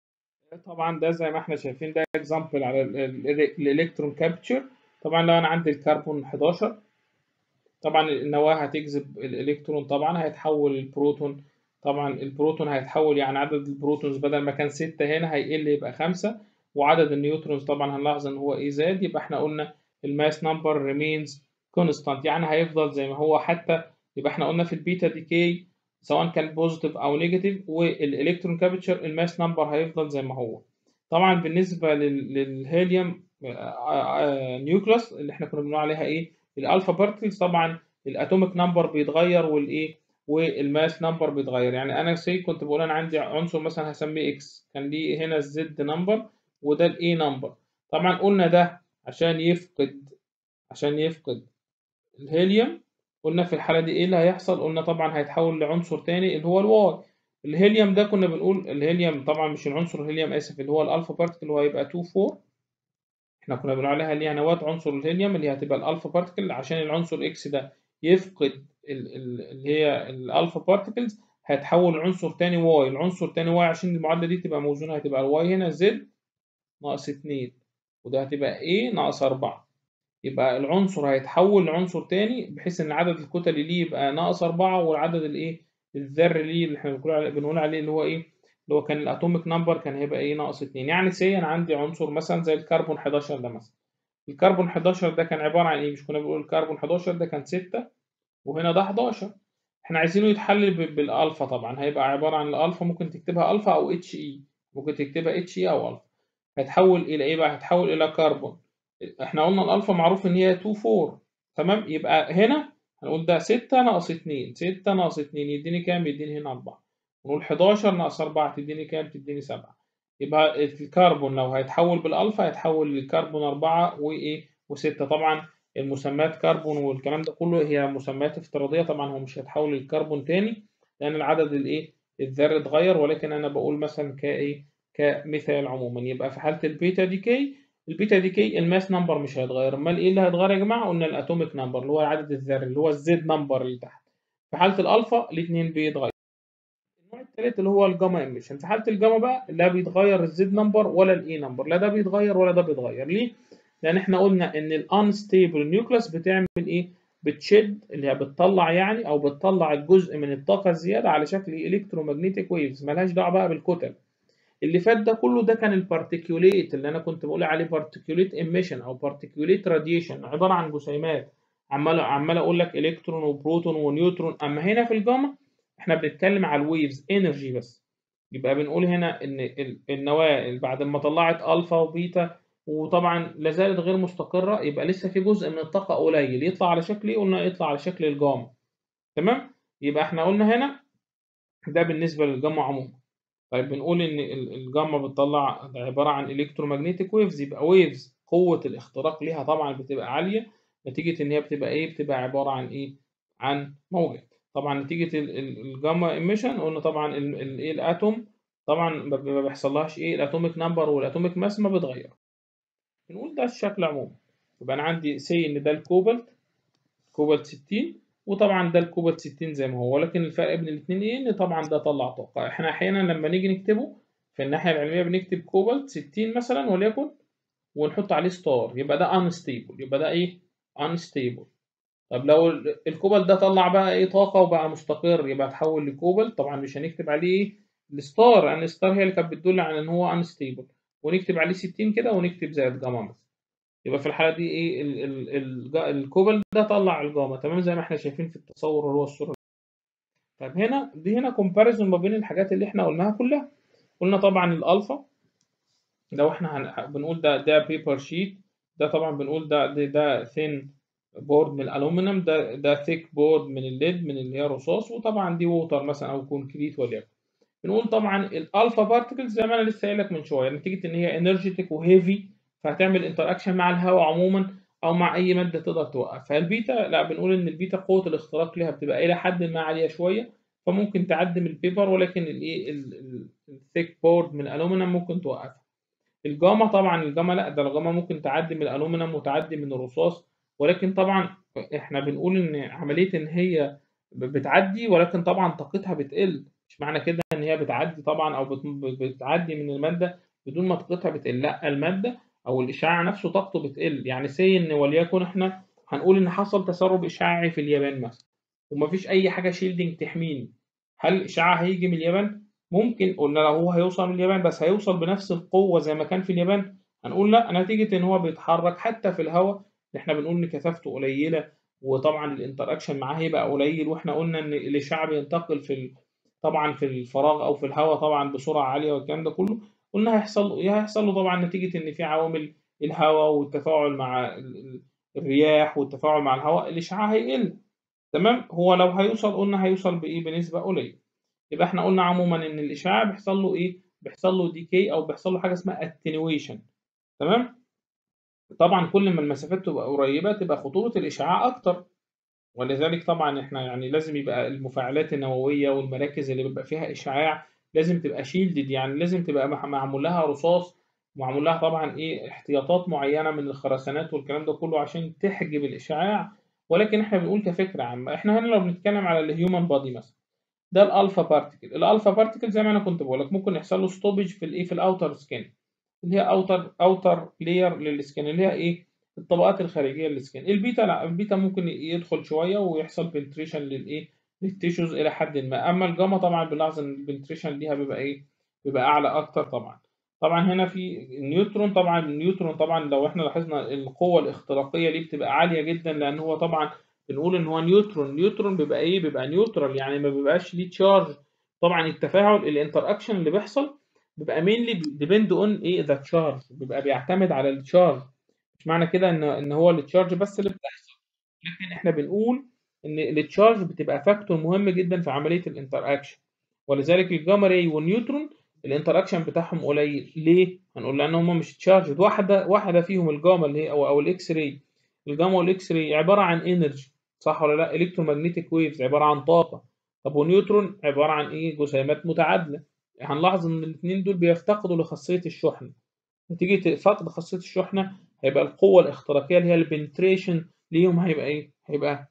Speaker 1: طبعا ده زي ما احنا شايفين ده اكزامبل على الالكترون كابتشر. طبعا لو انا عندي الكربون 11، طبعا النواه هتجذب الالكترون، طبعا هيتحول البروتون، طبعا البروتون هيتحول يعني عدد البروتونز بدل ما كان 6 هنا هيقل يبقى 5، وعدد النيوترونز طبعا هنلاحظ ان هو ايه؟ زاد. يبقى احنا قلنا الماس نمبر ريمينز كونستانت، يعني هيفضل زي ما هو حتى. يبقى احنا قلنا في البيتا ديكي سواء كان بوزيتيف او نيجاتيف، والالكترون كابتشر الماس نمبر هيفضل زي ما هو. طبعا بالنسبه للهيليوم نيوكليوس اللي احنا كنا بنقول عليها ايه الالفا بارتكلز، طبعا الاتوميك نمبر بيتغير والايه والماس نمبر بيتغير. يعني انا كنت بقول انا عندي عنصر مثلا هسميه اكس، كان ليه هنا الزد نمبر وده الاي نمبر. طبعا قلنا ده عشان يفقد الهيليوم، قلنا في الحالة دي ايه اللي هيحصل؟ قلنا طبعا هيتحول لعنصر تاني اللي هو الواي. الهيليوم ده كنا بنقول الهيليوم طبعا مش العنصر الهيليوم، اسف، اللي هو الالفا بارتكل اللي هو هيبقى 2 4. احنا كنا بنقول عليها اللي هي نواة عنصر الهيليوم اللي هتبقى الالفا بارتكل. عشان العنصر اكس ده يفقد اللي هي الالفا بارتكلز هيتحول لعنصر تاني واي. العنصر تاني واي عشان المعادلة دي تبقى موزونة هتبقى الواي هنا زد ناقص 2 وده هتبقى ايه ناقص 4. يبقى العنصر هيتحول لعنصر تاني بحيث ان عدد الكتل اللي ليه يبقى ناقص 4 والعدد الايه الذري ليه اللي احنا بنقول عليه اللي هو ايه اللي هو كان الاتوميك نمبر كان هيبقى ايه ناقص 2. يعني انا عندي عنصر مثلا زي الكربون 11 ده مثلا. الكربون 11 ده كان عبارة عن ايه؟ مش كنا بنقول الكربون 11 ده كان 6 وهنا ده 11. احنا عايزينه يتحلل بالالفا. طبعا هيبقى عبارة عن الالفا ممكن تكتبها الفا او اتش اي، ممكن تكتبها اتش اي او الفا. هتحول الى ايه بقى؟ هتحول الى كربون. احنا قلنا الالفا معروف ان هي 2 4 تمام. يبقى هنا هنقول ده 6 ناقص 2، 6 ناقص 2 يديني كام؟ يديني هنا 4. ونقول 11 ناقص 4 تديني كام؟ تديني 7. يبقى الكربون لو هيتحول بالالفا هيتحول للكربون 4 وايه و6. طبعا المسميات كربون والكلام ده كله هي مسميات افتراضيه، طبعا هو مش هيتحول للكربون تاني لان العدد الايه الذري اتغير، ولكن انا بقول مثلا كايه كمثال عموما. يبقى في حاله البيتا ديكي الماس نمبر مش هيتغير. امال ايه اللي هيتغير يا جماعه؟ قلنا الاتوميك نمبر اللي هو العدد الذري اللي هو الزد نمبر اللي تحت. في حاله الالفا الاثنين بيتغير. النوع الثالث اللي هو الجاما ايميشن. في حاله الجاما بقى لا بيتغير الزد نمبر ولا الاي نمبر، لا ده بيتغير ولا ده بيتغير. ليه؟ لان احنا قلنا ان الانستيبل نيوكليس بتعمل ايه؟ بتشد اللي هي بتطلع يعني او بتطلع الجزء من الطاقه الزياده على شكل الكترومagnetic ويفز، مالهاش دعوه بقى بالكتل. اللي فات ده كله ده كان البارتيكيوليت اللي انا كنت بقول عليه بارتيكيوليت ايميشن او بارتيكيوليت راديشن، عباره عن جسيمات عمال اقول لك الكترون وبروتون ونيوترون. اما هنا في الجاما احنا بنتكلم على الويفز انرجي بس. يبقى بنقول هنا ان النواه بعد ما طلعت الفا وبيتا وطبعا لا زالت غير مستقره، يبقى لسه في جزء من الطاقه قليل يطلع على شكل ايه؟ قلنا يطلع على شكل الجاما. تمام. يبقى احنا قلنا هنا ده بالنسبه للجاما عموما. طيب بنقول ان الجاما بتطلع عباره عن الكترومagnetic ويفز. يبقى ويفز قوه الاختراق ليها طبعا بتبقى عاليه نتيجه ان هي بتبقى ايه؟ بتبقى عباره عن ايه؟ عن موجات. طبعا نتيجه الجاما ايميشن قلنا طبعا ايه الاتوم طبعا ما بيحصلهاش ايه الاتوميك نمبر والاتوميك ماس ما بيتغير. بنقول ده الشكل عموما. يبقى انا عندي سي ان ده كوبالت 60 وطبعا ده الكوبالت 60 زي ما هو، ولكن الفرق بين الاثنين ايه؟ ان طبعا ده طلع طاقه. احنا احيانا لما نيجي نكتبه في الناحيه العلميه بنكتب كوبالت 60 مثلا وليكن ونحط عليه ستار يبقى ده انستيبل. يبقى ده ايه؟ انستيبل. طب لو الكوبالت ده طلع بقى ايه طاقه وبقى مستقر يبقى تحول لكوبالت. طبعا مش هنكتب عليه ايه الستار لان الستار هي اللي كانت بتدل على ان هو انستيبل، ونكتب عليه 60 كده ونكتب زائد جاما مثلا. يبقى في الحاله دي ايه الكوبل ده طلع الجاما تمام زي ما احنا شايفين في التصور اللي هو الصوره. طيب هنا كومباريزون ما بين الحاجات اللي احنا قلناها كلها. قلنا طبعا الالفا لو احنا بنقول ده بيبر شيت، ده طبعا بنقول ده ثين بورد من الالومنيوم، ده ثيك بورد من الليد من اللي هي رصاص، وطبعا دي ووتر مثلا او كونكريت وليكن. بنقول طبعا الالفا بارتكلز زي ما انا لسه قايل لك من شويه نتيجه ان هي انرجيتك وهيفي فهتعمل انتراكشن مع الهواء عموما او مع اي ماده تقدر توقفها. البيتا لا بنقول ان البيتا قوه الاختراق ليها بتبقى الى حد ما عاليه شويه فممكن تعدي من البيبر، ولكن الايه الثيك بورد من الالومنيوم ممكن توقفها. الجاما طبعا الجاما لا ده الجاما ممكن تعدي من الالومنيوم وتعدي من الرصاص، ولكن طبعا احنا بنقول ان عمليه ان هي بتعدي ولكن طبعا طاقتها بتقل. مش معنى كده ان هي بتعدي طبعا او بتعدي من الماده بدون ما طاقتها بتقل، لا الماده او الاشعاع نفسه طاقته بتقل. يعني سي ان وليكن احنا هنقول ان حصل تسرب اشعاعي في اليابان مثلا ومفيش اي حاجه شيلدنج تحميني، هل الاشعاع هيجي من اليابان؟ ممكن قلنا لو هو هيوصل من اليابان بس هيوصل بنفس القوه زي ما كان في اليابان؟ هنقول لا، نتيجه ان هو بيتحرك حتى في الهواء اللي احنا بنقول ان كثافته قليله وطبعا الانتراكشن معاه هيبقى قليل، واحنا قلنا ان الاشعاع بينتقل طبعا في الفراغ او في الهواء طبعا بسرعه عاليه والكلام ده كله. قلنا هيحصل له طبعا نتيجة إن في عوامل الهواء والتفاعل مع الرياح والتفاعل مع الهواء، الإشعاع هيقل. تمام. هو لو هيوصل قلنا هيوصل بإيه؟ بنسبة قليلة. يبقى إحنا قلنا عموما إن الإشعاع بيحصل له إيه؟ بيحصل له ديكي أو بيحصل له حاجة اسمها اتنيويشن. تمام. طبعا كل ما المسافات تبقى قريبة تبقى خطورة الإشعاع أكتر، ولذلك طبعا إحنا يعني لازم يبقى المفاعلات النووية والمراكز اللي بيبقى فيها إشعاع لازم تبقى شيلدد، يعني لازم تبقى معمول لها رصاص، ومعمول لها طبعا إيه احتياطات معينة من الخرسانات والكلام ده كله عشان تحجب الإشعاع. ولكن إحنا بنقول كفكرة عامة، إحنا هنا لو بنتكلم على الهيومن بادي مثلا، ده الالفا بارتيكل. الالفا بارتيكل زي ما انا كنت بقول لك ممكن يحصل له ستوبج في الايه، في الاوتر سكين، اللي هي اوتر لاير للسكين، اللي هي ايه، الطبقات الخارجيه للسكين. البيتا لا، البيتا ممكن يدخل شويه ويحصل بنتريشن للايه، للتيشوز الى حد ما. اما الجاما طبعا بنلاحظ ان البنتريشن ليها بيبقى ايه، بيبقى اعلى اكتر طبعا. طبعا هنا في النيوترون، طبعا النيوترون طبعا لو احنا لاحظنا القوه الاختراقيه ليه بتبقى عاليه جدا، لان هو طبعا بنقول ان هو نيوترون بيبقى ايه، بيبقى نيوترال يعني ما بيبقاش ليه تشارج. طبعا التفاعل الانتر اكشن اللي بيحصل بيبقى مينلي ديبند اون ايه، ذا تشارج، بيبقى بيعتمد على التشارج. مش معنى كده ان هو التشارج بس اللي بتحصل، لكن احنا بنقول ان التشارج بتبقى فاكتور مهم جدا في عمليه الانتر اكشن. ولذلك الجاما راي والنيوترون الانتر اكشن بتاعهم قليل. ليه؟ هنقول لان هم مش تشارج. واحده فيهم الجاما اللي هي او الاكس راي. الجاما والاكس راي عباره عن انرجي، صح ولا لا؟ الكترومagnetic ويفز عباره عن طاقه. طب ونيوترون عباره عن ايه؟ جسيمات متعادله. هنلاحظ ان الاثنين دول بيفتقدوا لخاصيه الشحنه. نتيجه فقد خاصيه الشحنه هيبقى القوه الاختراقيه اللي هي البنتريشن ليهم هيبقى ايه؟ هيبقى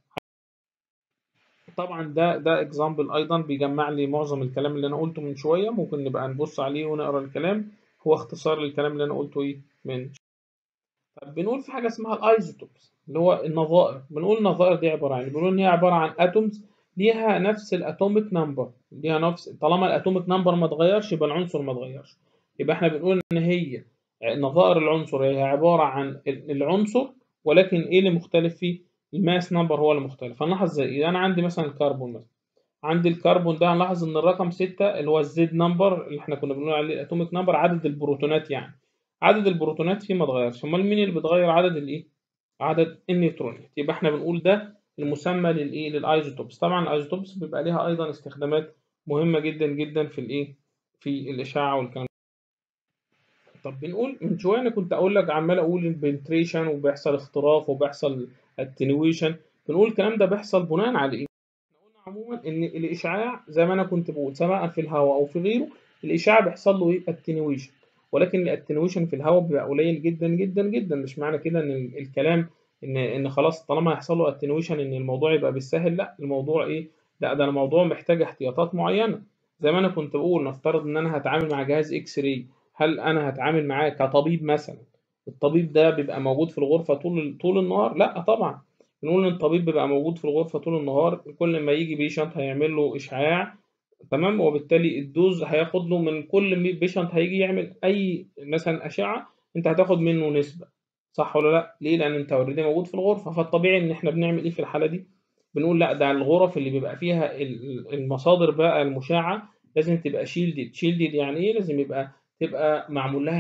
Speaker 1: طبعا ده اكزامبل ايضا بيجمع لي معظم الكلام اللي انا قلته من شويه، ممكن نبقى نبص عليه ونقرا الكلام. هو اختصار للكلام اللي انا قلته ايه من. طب بنقول في حاجه اسمها الايزوتوبس اللي هو النظائر. بنقول النظائر دي عباره عن، بنقول ان هي عباره عن اتومز ليها نفس الاتوميك نمبر، ليها نفس، طالما الاتوميك نمبر ما اتغيرش يبقى العنصر ما اتغيرش. يبقى احنا بنقول ان هي نظائر العنصر هي عباره عن العنصر، ولكن ايه اللي مختلف فيه؟ الماس نمبر هو اللي مختلف. هنلاحظ زي انا عندي مثلا الكربون مثلا، عندي الكربون ده هنلاحظ ان الرقم 6 اللي هو الزد نمبر اللي احنا كنا بنقول عليه الاتوميك نمبر، عدد البروتونات يعني. عدد البروتونات فيه ما اتغيرش، امال مين اللي بيتغير؟ عدد الايه؟ عدد النيوترونات. يبقى احنا بنقول ده المسمى للايه، للايزوتوبس. طبعا الايزوتوبس بيبقى ليها ايضا استخدامات مهمه جدا جدا في الايه، في الاشعه والكلام. طب بنقول من شويه انا كنت اقول لك عمال اقول البنتريشن وبيحصل اختراق وبيحصل اتنويشن. بنقول الكلام ده بيحصل بناء على ايه؟ قلنا عموما ان الاشعاع زي ما انا كنت بقول سواء في الهواء او في غيره، الاشعاع بيحصل له ايه؟ اتنويشن. ولكن الاتنويشن في الهواء بيبقى قليل جدا جدا جدا. مش معنى كده ان الكلام ان خلاص طالما هيحصل له اتنويشن ان الموضوع يبقى بالسهل. لا، الموضوع ايه؟ لا، ده الموضوع محتاج احتياطات معينه. زي ما انا كنت بقول نفترض ان انا هتعامل مع جهاز اكس راي، هل انا هتعامل معاه كطبيب مثلا؟ الطبيب ده بيبقى موجود في الغرفه طول النهار؟ لا طبعا. بنقول ان الطبيب بيبقى موجود في الغرفه طول النهار، كل ما يجي بيشنت هيعمل له اشعاع. تمام. وبالتالي الدوز هياخد له من كل بيشنت هيجي يعمل اي مثلا اشعه، انت هتاخد منه نسبه، صح ولا لا؟ ليه؟ لان انت اوريدي موجود في الغرفه. فالطبيعي ان احنا بنعمل ايه في الحاله دي؟ بنقول لا، ده الغرف اللي بيبقى فيها المصادر بقى المشعه لازم تبقى شيلدد يعني ايه؟ لازم تبقى معمول لها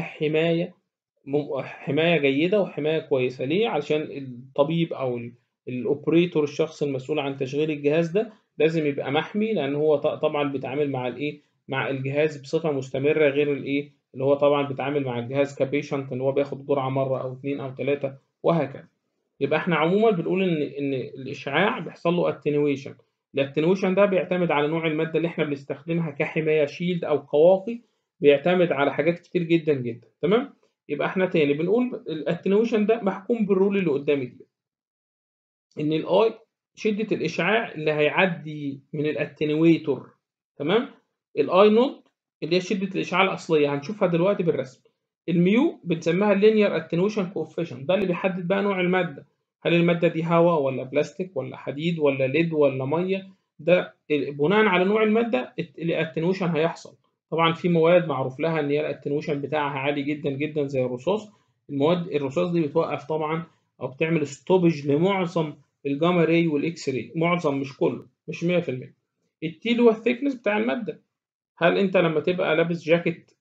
Speaker 1: حماية جيدة وحماية كويسة. ليه؟ علشان الطبيب أو الأوبريتور، الشخص المسؤول عن تشغيل الجهاز ده لازم يبقى محمي، لأن هو طبعا بيتعامل مع الإيه؟ مع الجهاز بصفة مستمرة، غير الإيه؟ اللي هو طبعا بيتعامل مع الجهاز كبيشنت إن هو بياخد جرعة مرة أو اتنين أو تلاتة وهكذا. يبقى إحنا عموما بنقول إن الإشعاع بيحصل له اتنويشن. الاتنويشن ده بيعتمد على نوع المادة اللي إحنا بنستخدمها كحماية، شيلد أو قواقي. بيعتمد على حاجات كتير جدا جدا. تمام. يبقى احنا تاني بنقول الاتنويشن ده محكوم بالرول اللي قدامي دي، ان الاي شده الاشعاع اللي هيعدي من الاتنويتور. تمام. الاي نوت اللي هي شده الاشعاع الاصليه هنشوفها دلوقتي بالرسم. الميو بنسميها اللينير اتنويشن كوفيشنت، ده اللي بيحدد بقى نوع الماده، هل الماده دي هواء ولا بلاستيك ولا حديد ولا ليد ولا ميه. ده بناء على نوع الماده الاتنويشن هيحصل. طبعا في مواد معروف لها ان هي الاتنويشن بتاعها عالي جدا جدا زي الرصاص. الرصاص دي بتوقف طبعا او بتعمل ستوبج لمعظم الجاما راي والاكس راي، معظم مش كله، مش 100%. التيل هو الثيكنس بتاع الماده. هل انت لما تبقى لابس جاكيت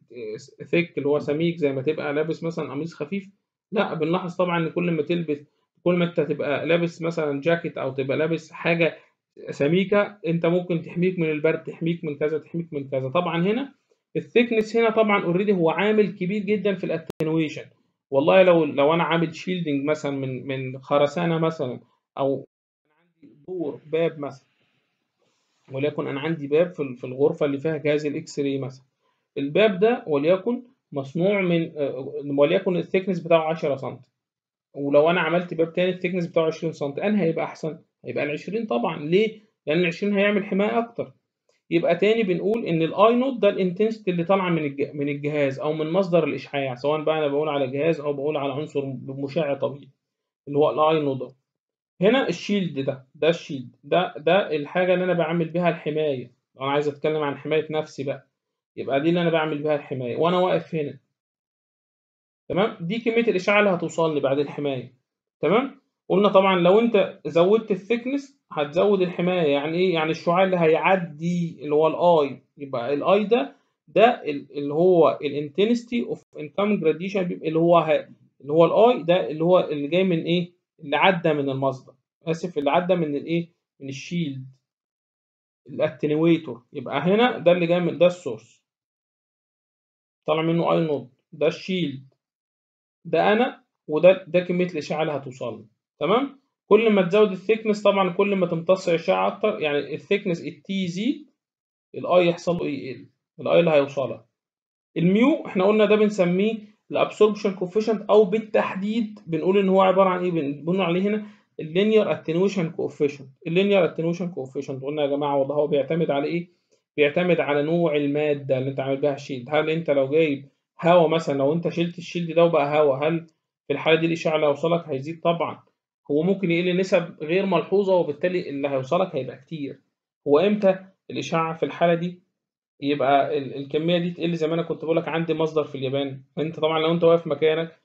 Speaker 1: ثيك اللي هو سميك زي ما تبقى لابس مثلا قميص خفيف، لا بنلاحظ طبعا ان كل ما تلبس، كل ما انت تبقى لابس مثلا جاكيت او تبقى لابس حاجه سميكه، انت ممكن تحميك من البرد، تحميك من كذا، تحميك من كذا. طبعا هنا الثيكنس هنا طبعا اوريدي هو عامل كبير جدا في الاتنويشن. والله لو انا عامل شيلدنج مثلا من خرسانه مثلا، او عندي دور باب مثلا، وليكن انا عندي باب في الغرفه اللي فيها جهاز الاكس راي مثلا، الباب ده وليكن مصنوع من وليكن الثيكنس بتاعه 10 سم، ولو انا عملت باب تاني الثيكنس بتاعه 20 سم، انهي هيبقى احسن؟ هيبقى ال 20 طبعا. ليه؟ لان ال 20 هيعمل حمايه اكتر. يبقى تاني بنقول ان الاي نوت ده الانتنسيتي اللي طالعه من الجهاز او من مصدر الاشعاع، سواء بقى انا بقول على جهاز او بقول على عنصر مشع طبيعي اللي هو الاي نوت ده. هنا الشيلد ده الشيلد ده الحاجه اللي انا بعمل بيها الحمايه. لو انا عايز اتكلم عن حمايه نفسي بقى، يبقى دي اللي انا بعمل بيها الحمايه وانا واقف هنا. تمام، دي كميه الاشعاع اللي هتوصل لي بعد الحمايه. تمام. قلنا طبعا لو انت زودت الثيكنس هتزود الحمايه. يعني ايه؟ يعني الشعاع اللي هيعدي اللي هو الاي، يبقى الاي ده اللي هو الانتنسيتي اوف انكمنج راديشن، اللي هو الاي ده اللي هو اللي جاي من ايه؟ اللي عدى من المصدر، اسف، اللي عدى من الايه؟ من الشيلد الاتنويتور. يبقى هنا ده اللي جاي من ده السورس، طالع منه اي نود، ده الشيلد، ده انا، وده كميه الاشعه اللي هتوصل لي. تمام. كل ما تزود الثيكنس طبعا كل ما تمتص اشعه اكتر. يعني الثيكنس التي يزيد، الاي يحصل له يقل، الاي اللي هيوصلها. الميو احنا قلنا ده بنسميه الابسوربشن كوفيشنت، او بالتحديد بنقول ان هو عباره عن ايه؟ بنقول عليه هنا اللينير اتنويشن كوفيشنت. اللينير اتنويشن كوفيشنت قلنا يا جماعه والله هو بيعتمد على ايه؟ بيعتمد على نوع الماده اللي انت عامل بيها الشيلد. هل انت لو جايب هواء مثلا، لو انت شلت الشيلد ده وبقى هواء، هل في الحاله دي الاشعاع اللي هيوصلك هيزيد؟ طبعا. هو ممكن يقل نسب غير ملحوظه، وبالتالي اللي هيوصلك هيبقى كتير. هو امتى الاشعاع في الحاله دي يبقى الكميه دي تقل؟ زي ما انا كنت بقول لك عندي مصدر في اليابان، انت طبعا لو انت واقف مكانك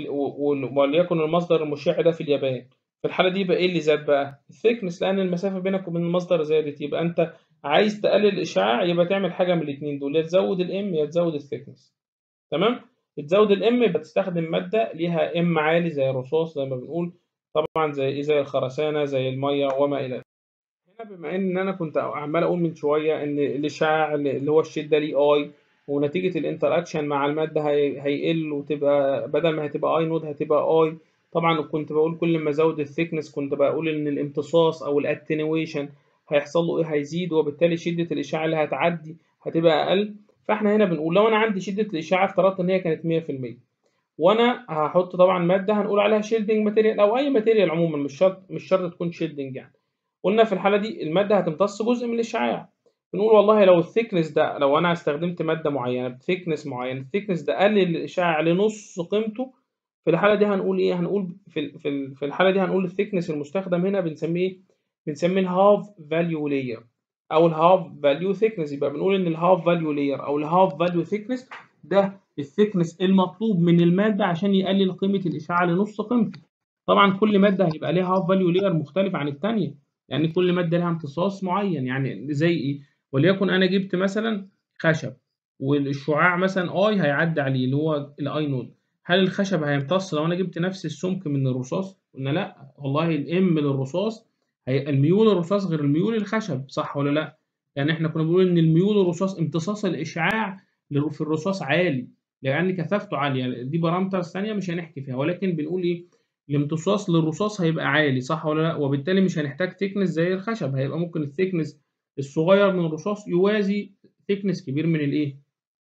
Speaker 1: وليكن المصدر المشع ده في اليابان، في الحاله دي يبقى ايه اللي زاد بقى؟ الثيكنس، لان المسافه بينك وبين المصدر زادت. يبقى انت عايز تقلل الاشعاع، يبقى تعمل حاجه من الاثنين دول، يا تزود الام يا تزود الثيكنس. تمام. تزود الام يبقى تستخدم ماده ليها ام عالي زي الرصاص زي ما بنقول، طبعا زي ايه؟ زي الخرسانه، زي الميه وما الى ذلك. هنا بما ان انا كنت عمال اقول من شويه ان الاشعاع اللي هو الشده ليه اي، ونتيجه الانتراكشن مع الماده هيقل، وتبقى بدل ما هتبقى اي نود هتبقى اي. طبعا كنت بقول كل ما ازود الثيكنس كنت بقول ان الامتصاص او الاتنويشن هيحصل له ايه؟ هيزيد، وبالتالي شده الاشعاع اللي هتعدي هتبقى اقل. فاحنا هنا بنقول لو انا عندي شده الاشعاع افترضت ان هي كانت 100%، وانا هحط طبعا ماده هنقول عليها شيلدنج ماتيريال او اي ماتيريال عموما، مش شرط تكون شيلدنج يعني. قلنا في الحالة دي المادة هتمتص جزء من الإشعاع. بنقول والله لو الثيكنس ده، لو أنا استخدمت مادة معينة بثيكنس معين، الثيكنس ده قلل الإشعاع لنص قيمته، في الحالة دي هنقول إيه؟ هنقول في الحالة دي هنقول الثيكنس المستخدم هنا بنسميه إيه؟ بنسميه الهاف فاليو لاير أو الهاف فاليو ثيكنس. يبقى بنقول إن الهاف فاليو لاير أو الهاف فاليو ثيكنس ده الثيكنس المطلوب من المادة عشان يقلل قيمة الإشعاع لنص قيمته. طبعا كل مادة هيبقى ليها هاف فاليو لاير مختلف عن الثانية، يعني كل ماده لها امتصاص معين. يعني زي ايه؟ وليكن انا جبت مثلا خشب، والشعاع مثلا اي هيعدي عليه اللي هو الاي نود، هل الخشب هيمتص لو انا جبت نفس السمك من الرصاص؟ قلنا لا والله، الام للرصاص الميول الرصاص غير الميول الخشب، صح ولا لا؟ يعني احنا كنا بنقول ان الميول الرصاص امتصاص الاشعاع في الرصاص عالي لان كثافته عاليه، دي بارامتر ثانيه مش هنحكي فيها، ولكن بنقول ايه؟ الامتصاص للرصاص هيبقى عالي، صح ولا لا؟ وبالتالي مش هنحتاج ثيكنس زي الخشب، هيبقى ممكن الثيكنس الصغير من الرصاص يوازي ثيكنس كبير من الايه؟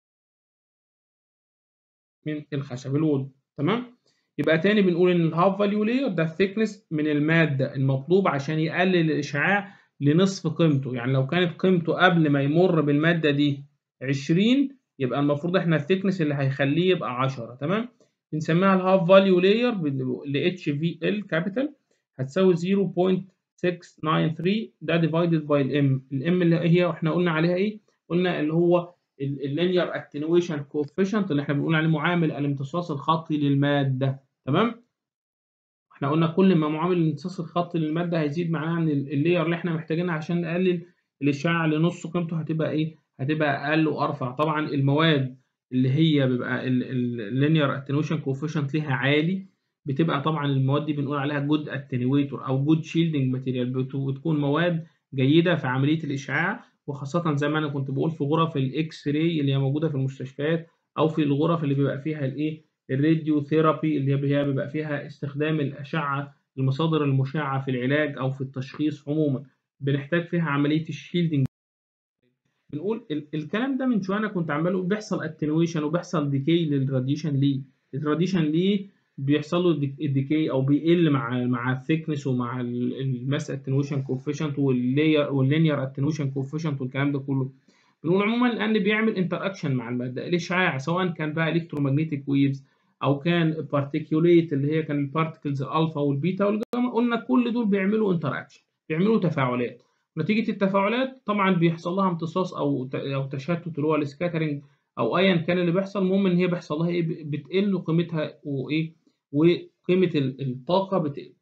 Speaker 1: من الخشب الوود. تمام. يبقى تاني بنقول ان الهاف فاليو لاير ده الثيكنس من الماده المطلوب عشان يقلل الاشعاع لنصف قيمته. يعني لو كانت قيمته قبل ما يمر بالماده دي 20، يبقى المفروض احنا الثيكنس اللي هيخليه يبقى 10. تمام. بنسميها الهاف فاليو لاير ل اتش في ال كابيتال هتساوي 0.693 ده ديفايدد باي الام اللي هي احنا قلنا عليها ايه؟ قلنا اللي هو اللينير اتنويشن كوفيشنت اللي احنا بنقول عليه معامل الامتصاص الخطي للماده. تمام. احنا قلنا كل ما معامل الامتصاص الخطي للماده هيزيد، معناها ان اللاير اللي احنا محتاجينها عشان نقلل الاشعاع لنص قيمته هتبقى ايه؟ هتبقى اقل وارفع. طبعا المواد اللي هي بيبقى اللينير اتنويشن كوفيشنت ليها عالي، بتبقى طبعا المواد دي بنقول عليها جود اتنويتور او جود شيلدنج ماتيريال، بتكون مواد جيده في عمليه الاشعاع، وخاصه زي ما انا كنت بقول في غرف الاكس راي اللي هي موجوده في المستشفيات، او في الغرف اللي بيبقى فيها الايه الراديو ثيرابي اللي هي بيبقى فيها استخدام الاشعه، المصادر المشعه في العلاج او في التشخيص عموما، بنحتاج فيها عمليه الشيلدنج. بنقول الكلام ده من شويه انا كنت عمال اقول بيحصل اتنويشن وبيحصل ديكي للراديشن ليه؟ الراديشن ليه بيحصل له الديكي او بيقل مع الثيكنس ومع الماس اتنويشن كوفيشنت واللينير اتنويشن كوفيشنت والكلام ده كله. بنقول عموما لان بيعمل انتر اكشن مع الماده، الاشعاع سواء كان بقى الكترومagnetic ويفز او كان بارتيكيوليت اللي هي كان البارتكلز الالفا والبيتا والجاما، قلنا كل دول بيعملوا انتر اكشن، بيعملوا تفاعلات. نتيجة التفاعلات طبعا بيحصل لها امتصاص أو تشتت اللي هو السكاترنج أو أيا كان اللي بيحصل، المهم إن هي بيحصل لها إيه بتقل قيمتها وإيه وقيمة الطاقة بتقل.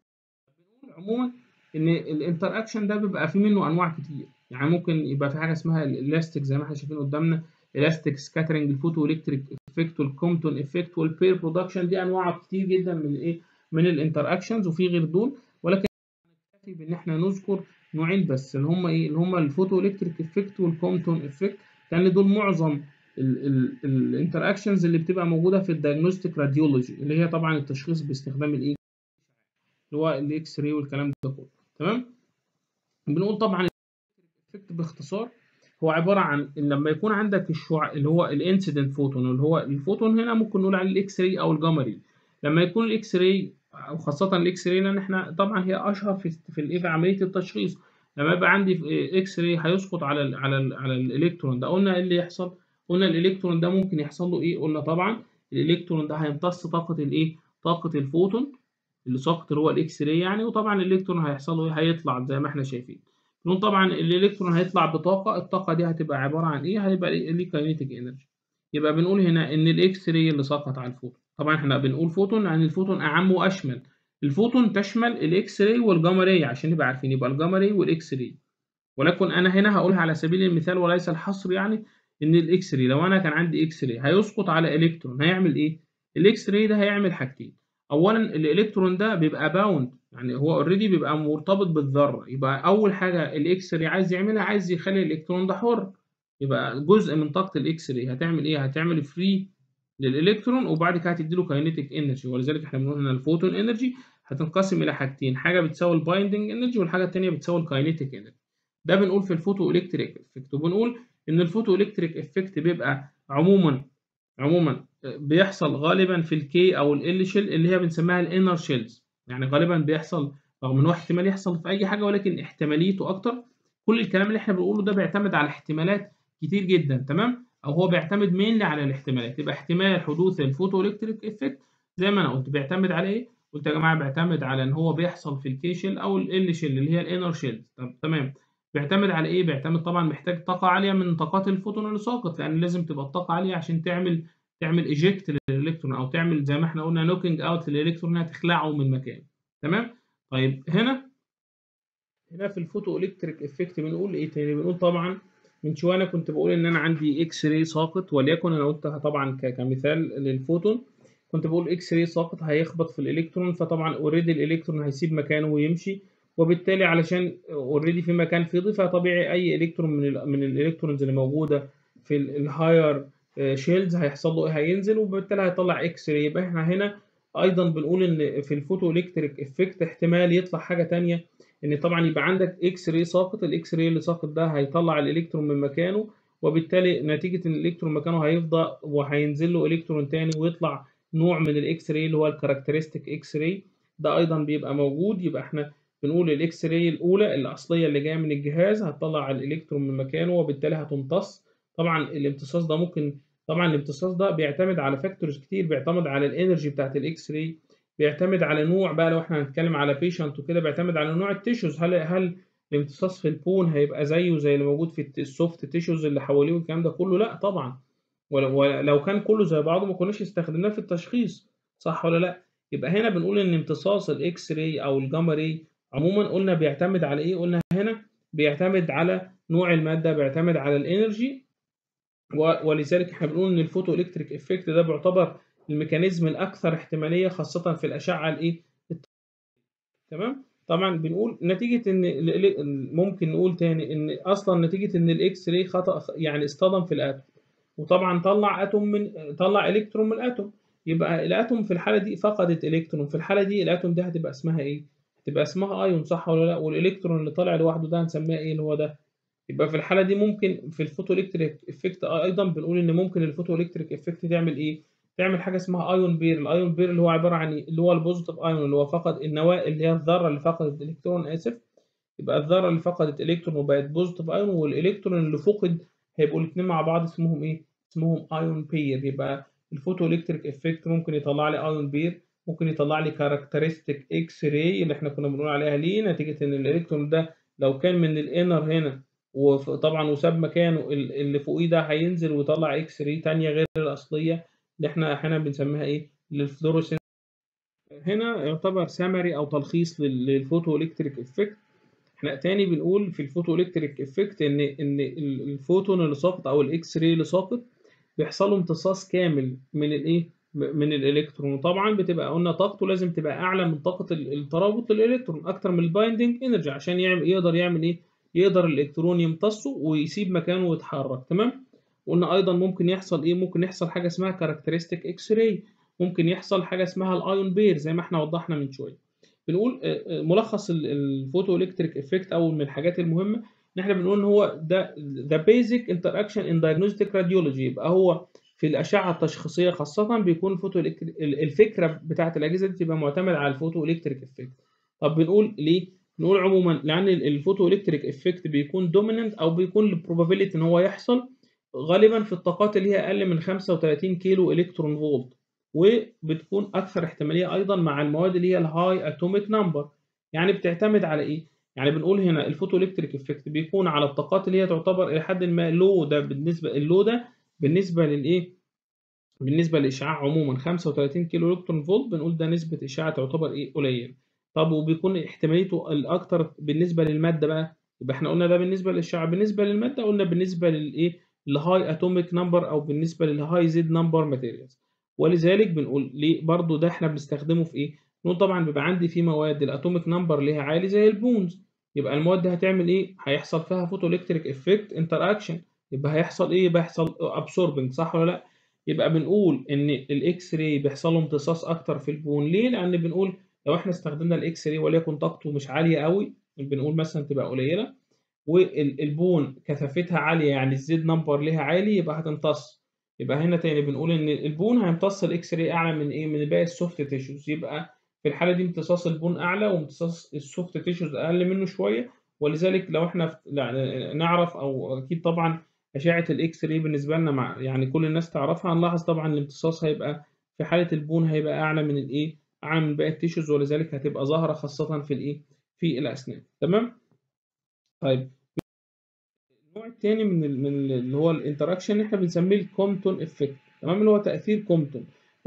Speaker 1: عموما إن الانتر أكشن ده بيبقى فيه منه أنواع كتير، يعني ممكن يبقى في حاجة اسمها الإلاستيك زي ما إحنا شايفين قدامنا، إلاستيك سكاترنج، الفوتو إلكتريك إفكت، والكومبتون إفكت، والبير برودكشن، دي أنواع كتير جدا من الإيه من الانتر أكشنز وفي غير دول، ولكن بان احنا نذكر نوعين بس اللي هم ايه اللي هم الفوتو الكتريك افكت والكومبتون افكت، لان دول معظم الانتر اكشنز اللي بتبقى موجوده في الدايجنوستيك راديولوجي، اللي هي طبعا التشخيص باستخدام الايه اللي هو الاكس راي والكلام ده كله. تمام. بنقول طبعا الافكت باختصار هو عباره عن ان لما يكون عندك الشعاع اللي هو الانسيدنت فوتون، اللي هو الفوتون هنا ممكن نقول عليه الاكس راي او الجاما راي. لما يكون الاكس راي او خاصه الاكس راي لان احنا طبعا هي اشهر في عمليه التشخيص، لما يبقى عندي اكس راي هيسقط على الالكترون ده، قلنا ايه اللي يحصل؟ قلنا الالكترون ده ممكن يحصل له ايه؟ قلنا طبعا الالكترون ده هيمتص طاقه الايه؟ طاقه الفوتون اللي سقط اللي هو الاكس راي يعني، وطبعا الالكترون هيحصل له ايه؟ هيطلع زي ما احنا شايفين. نقول طبعا الالكترون هيطلع بطاقه، الطاقه دي هتبقى عباره عن ايه؟ هيبقى ليه كاينيتيك انرجي. يبقى بنقول هنا ان الاكس راي اللي سقط على الفوتون، طبعا احنا بنقول فوتون لان الفوتون اعم واشمل، الفوتون تشمل الاكس راي والجاما راي عشان نبقى عارفين، يبقى الجاما راي والاكس راي. ولكن انا هنا هقولها على سبيل المثال وليس الحصر، يعني ان الاكس راي لو انا كان عندي اكس راي هيسقط على الكترون هيعمل ايه؟ الاكس راي ده هيعمل حاجتين. اولا الالكترون ده بيبقى باوند، يعني هو اوريدي بيبقى مرتبط بالذره، يبقى اول حاجه الاكس راي عايز يعملها عايز يخلي الالكترون ده حر، يبقى جزء من طاقه الاكس راي هتعمل ايه؟ هتعمل فري للالكترون وبعد كده هتديله كاينيتيك انرجي، ولذلك احنا بنقول ان الفوتون انرجي هتنقسم الى حاجتين، حاجه بتساوي البايندنج انرجي والحاجه الثانيه بتساوي الكاينيتيك انرجي. ده بنقول في الفوتو الكتريك افكت. وبنقول ان الفوتو الكتريك افكت بيبقى عموما بيحصل غالبا في الكي او ال شيل اللي هي بنسميها الانر شيلز، يعني غالبا بيحصل رغم ان هو احتمال يحصل في اي حاجه ولكن احتماليته اكتر. كل الكلام اللي احنا بنقوله ده بيعتمد على احتمالات كتير جدا، تمام، او هو بيعتمد مينلي على الاحتمالات. يبقى احتمال حدوث الفوتو الكتريك افكت زي ما انا قلت بيعتمد على ايه؟ قلت يا جماعه بيعتمد على ان هو بيحصل في الكي شيل او ال شيل اللي هي الانر شيلز. تمام. بيعتمد على ايه؟ بيعتمد طبعا محتاج طاقه عاليه من طاقات الفوتون اللي ساقط، لان لازم تبقى الطاقه عاليه عشان تعمل ايجكت للالكترون او تعمل زي ما احنا قلنا نوكينج اوت للالكترون انها تخلعه من مكانه. تمام. طيب هنا في الفوتو الكتريك افكت بنقول ايه تاني؟ بنقول طبعا من شويه انا كنت بقول ان انا عندي اكس راي ساقط، وليكن انا قلتها طبعا كمثال للفوتون، كنت بقول اكس راي ساقط هيخبط في الالكترون، فطبعا اوريدي الالكترون هيسيب مكانه ويمشي، وبالتالي علشان اوريدي في مكان فضي فطبيعي اي الكترون من الالكترونز اللي موجوده في الهاير شيلز هيحصل له ايه؟ هينزل وبالتالي هيطلع اكس راي. يبقى احنا هنا ايضا بنقول ان في الفوتو الكتريك افكت احتمال يطلع حاجه ثانيه، ان طبعا يبقى عندك اكس راي ساقط، الاكس راي اللي ساقط ده هيطلع الالكترون من مكانه، وبالتالي نتيجه ان الالكترون مكانه هيفضى وهينزل له الكترون تاني ويطلع نوع من الاكس راي اللي هو الكاركترستيك اكس راي، ده ايضا بيبقى موجود. يبقى احنا بنقول الاكس راي الاولى الاصليه اللي جايه من الجهاز هتطلع الالكترون من مكانه وبالتالي هتمتص. طبعا الامتصاص ده ممكن، طبعا الامتصاص ده بيعتمد على فاكتورز كتير، بيعتمد على الانرجي بتاعت الاكس راي، بيعتمد على نوع بقى لو احنا هنتكلم على بيشنت وكده بيعتمد على نوع التيشوز، هل الامتصاص في البون هيبقى زيه زي اللي موجود في السوفت تيشوز اللي حواليه والكلام ده كله؟ لا طبعا، ولو كان كله زي بعضه ما كناش استخدمناه في التشخيص، صح ولا لا؟ يبقى هنا بنقول ان امتصاص الاكس راي او الجاما راي عموما قلنا بيعتمد على ايه؟ قلنا هنا بيعتمد على نوع الماده، بيعتمد على الانرجي ولذلك احنا بنقول ان الفوتو الكتريك افكت ده بيعتبر الميكانيزم الاكثر احتماليه خاصه في الاشعه الايه. تمام. طبعا بنقول نتيجه ان ممكن نقول تاني ان اصلا نتيجه ان الاكس راي خطا يعني اصطدم في الاتوم، وطبعا طلع الكترون من الاتوم. يبقى الاتوم في الحاله دي فقدت الكترون، في الحاله دي الاتوم دي هتبقى اسمها ايه؟ هتبقى اسمها ايون، صح ولا لا؟ والالكترون اللي طالع لوحده ده هنسميه ايه اللي هو ده؟ يبقى في الحاله دي ممكن في الفوتو الكتريك افكت ايضا بنقول ان ممكن الفوتو الكتريك افكت تعمل ايه؟ تعمل حاجه اسمها ايون بير. الايون بير اللي هو عباره عن إيه؟ اللي هو البوزيتيف ايون اللي هو فقد النواه، اللي هي الذره اللي فقدت الكترون، اسف. يبقى الذره اللي فقدت الكترون وبقت بوزيتيف ايون، والالكترون اللي فقد هيبقوا الاثنين مع بعض اسمهم ايه؟ اسمهم ايون بير. يبقى الفوتو الكتريك افكت ممكن يطلع لي ايون بير، ممكن يطلع لي كاركترستيك اكس راي اللي احنا كنا بنقول عليها ليه، نتيجه ان الالكترون ده لو كان من الانر هنا وطبعا وساب مكانه اللي فوقيه ده هينزل ويطلع اكس راي تانية غير الاصليه اللي احنا احيانا بنسميها ايه؟ للفلوروسنت. هنا يعتبر سمري او تلخيص للفوتو الكتريك افكت. احنا تاني بنقول في الفوتو الكتريك افكت ان الفوتون اللي ساقط او الاكس راي اللي ساقط بيحصل له امتصاص كامل من الايه؟ من الالكترون. وطبعا بتبقى قلنا طاقته لازم تبقى اعلى من طاقه الترابط للالكترون، اكتر من البايندنج انرجي، عشان يقدر يعمل ايه؟ يقدر الالكترون يمتصه ويسيب مكانه ويتحرك. تمام. قلنا ايضا ممكن يحصل ايه؟ ممكن يحصل حاجه اسمها كاركترستيك اكس راي، ممكن يحصل حاجه اسمها الايون بير زي ما احنا وضحنا من شويه. بنقول ملخص الفوتو الكتريك افكت او من الحاجات المهمه ان احنا بنقول ان هو ده ذا بيزك انتراكشن ان دايجنوستيك راديولوجي. يبقى هو في الاشعه التشخيصيه خاصه بيكون الفكره بتاعه الاجهزه دي تبقى معتمده على الفوتو الكتريك افكت. طب بنقول ليه؟ بنقول عموما لان الفوتو الكتريك افكت بيكون دوميننت او بيكون البروبابيلتي ان هو يحصل غالبا في الطاقات اللي هي اقل من 35 كيلو الكترون فولت، وبتكون اكثر احتماليه ايضا مع المواد اللي هي الهاي اتوميك نمبر. يعني بتعتمد على ايه؟ يعني بنقول هنا الفوتو الكتريك افكت بيكون على الطاقات اللي هي تعتبر الى حد ما لو. ده بالنسبه للايه؟ بالنسبه للاشعاع عموما 35 كيلو الكترون فولت بنقول ده نسبه اشعاع تعتبر ايه؟ قليل. طب وبيكون احتماليته الاكثر بالنسبه للماده بقى؟ يبقى احنا قلنا ده بالنسبه للاشعاع. بالنسبه للماده قلنا بالنسبه للايه؟ الهاي اتوميك نمبر او بالنسبه للهاي زد نمبر ماتيريالز. ولذلك بنقول ليه برضو ده احنا بنستخدمه في ايه؟ نقول طبعا بيبقى عندي في مواد الاتوميك نمبر ليها عالي زي البونز، يبقى المواد دي هتعمل ايه؟ هيحصل فيها فوتو الكتريك افكت انتر اكشن، يبقى هيحصل ايه؟ بيحصل ابسوربنج، صح ولا لا؟ يبقى بنقول ان الاكس راي بيحصل له امتصاص اكتر في البون. ليه؟ لان بنقول لو احنا استخدمنا الاكس راي وليكن طاقته مش عاليه قوي، بنقول مثلا تبقى قليله، والبون كثافتها عاليه يعني الزد نمبر ليها عالي، يبقى هتمتص. يبقى هنا تاني بنقول ان البون هيمتص الاكس راي اعلى من ايه؟ من باقي السوفت تيشوز. يبقى في الحاله دي امتصاص البون اعلى وامتصاص السوفت تيشوز اقل منه شويه. ولذلك لو احنا نعرف او اكيد طبعا اشعه الاكس راي بالنسبه لنا مع يعني كل الناس تعرفها، هنلاحظ طبعا الامتصاص هيبقى في حاله البون هيبقى اعلى من الايه؟ اعلى من باقي التيشوز، ولذلك هتبقى ظاهره خاصه في الايه؟ في الاسنان. تمام. طيب النوع الثاني اللي هو الانتراكشن احنا بنسميه الكومبتون افكت. تمام. اللي هو تاثير كومبتون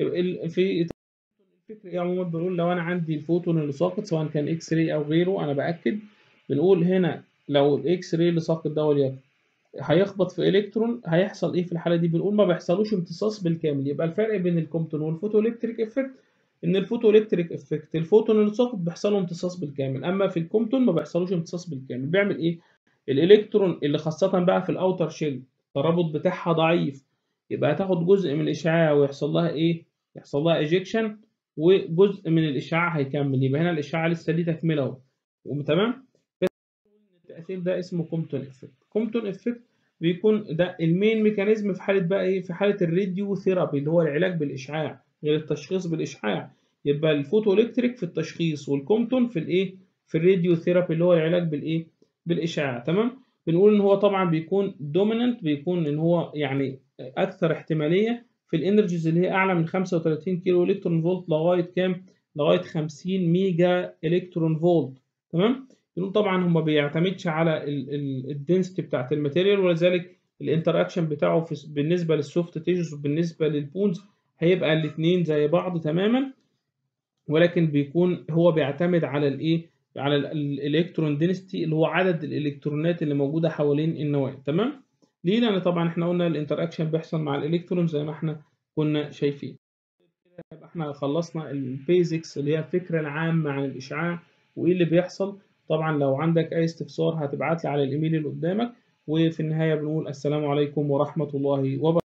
Speaker 1: في الفكره ايه عموما؟ بنقول لو انا عندي الفوتون اللي ساقط سواء كان اكس راي او غيره، انا باكد بنقول هنا لو الاكس راي اللي ساقط ده وليكن هيخبط في الكترون هيحصل ايه في الحاله دي؟ بنقول ما بيحصلوش امتصاص بالكامل. يبقى الفرق بين الكومبتون والفوتو الكتريك افكت ان الفوتو الكتريك افكت الفوتون اللي ساقط بيحصل له امتصاص بالكامل، اما في الكومبتون ما بيحصلوش امتصاص بالكامل. بيعمل ايه؟ الالكترون اللي خاصه بقى في الاوتر شيل الترابط بتاعها ضعيف، يبقى هتاخد جزء من الاشعاع ويحصل لها ايه؟ يحصل لها ايجيكشن، وجزء من الاشعاع هيكمل. يبقى هنا الاشعاع لسه ليه تكمله اهو. تمام. التأثير ده اسمه كومبتون افكت. كومبتون افكت بيكون ده المين ميكانيزم في حالة بقى ايه؟ في حالة الراديو ثيرابي اللي هو العلاج بالإشعاع غير التشخيص بالإشعاع. يبقى الفوتو الكتريك في التشخيص والكومبتون في الايه؟ في الراديو ثيرابي اللي هو العلاج بالايه؟ بالإشعاع. تمام. بنقول ان هو طبعا بيكون دوميننت، بيكون ان هو يعني اكثر احتمالية في الانرجيز اللي هي اعلى من 35 كيلو الكترون فولت لغاية كام؟ لغاية 50 ميجا الكترون فولت. تمام. بنقول طبعا هو ما بيعتمدش على الدنسيتي بتاعت الماتيريال، ولذلك الانتراكشن بتاعه بالنسبه للسوفت تيشوز وبالنسبه للبونز هيبقى الاثنين زي بعض تماما، ولكن بيكون هو بيعتمد على الايه؟ على الالكترون دينستي اللي هو عدد الالكترونات اللي موجوده حوالين النواه. تمام. ليه؟ لأن طبعًا إحنا قُلنا الinteraction بيحصل مع الإلكترون زي ما إحنا كنا شايفين. يبقى إحنا خلّصنا الbasics اللي هي الفكرة العامة عن الإشعاع وإيه اللي بيحصل. طبعًا لو عندك أي استفسار هتبعت لي على الإيميل اللي قدامك، وفي النهاية بنقول السلام عليكم ورحمة الله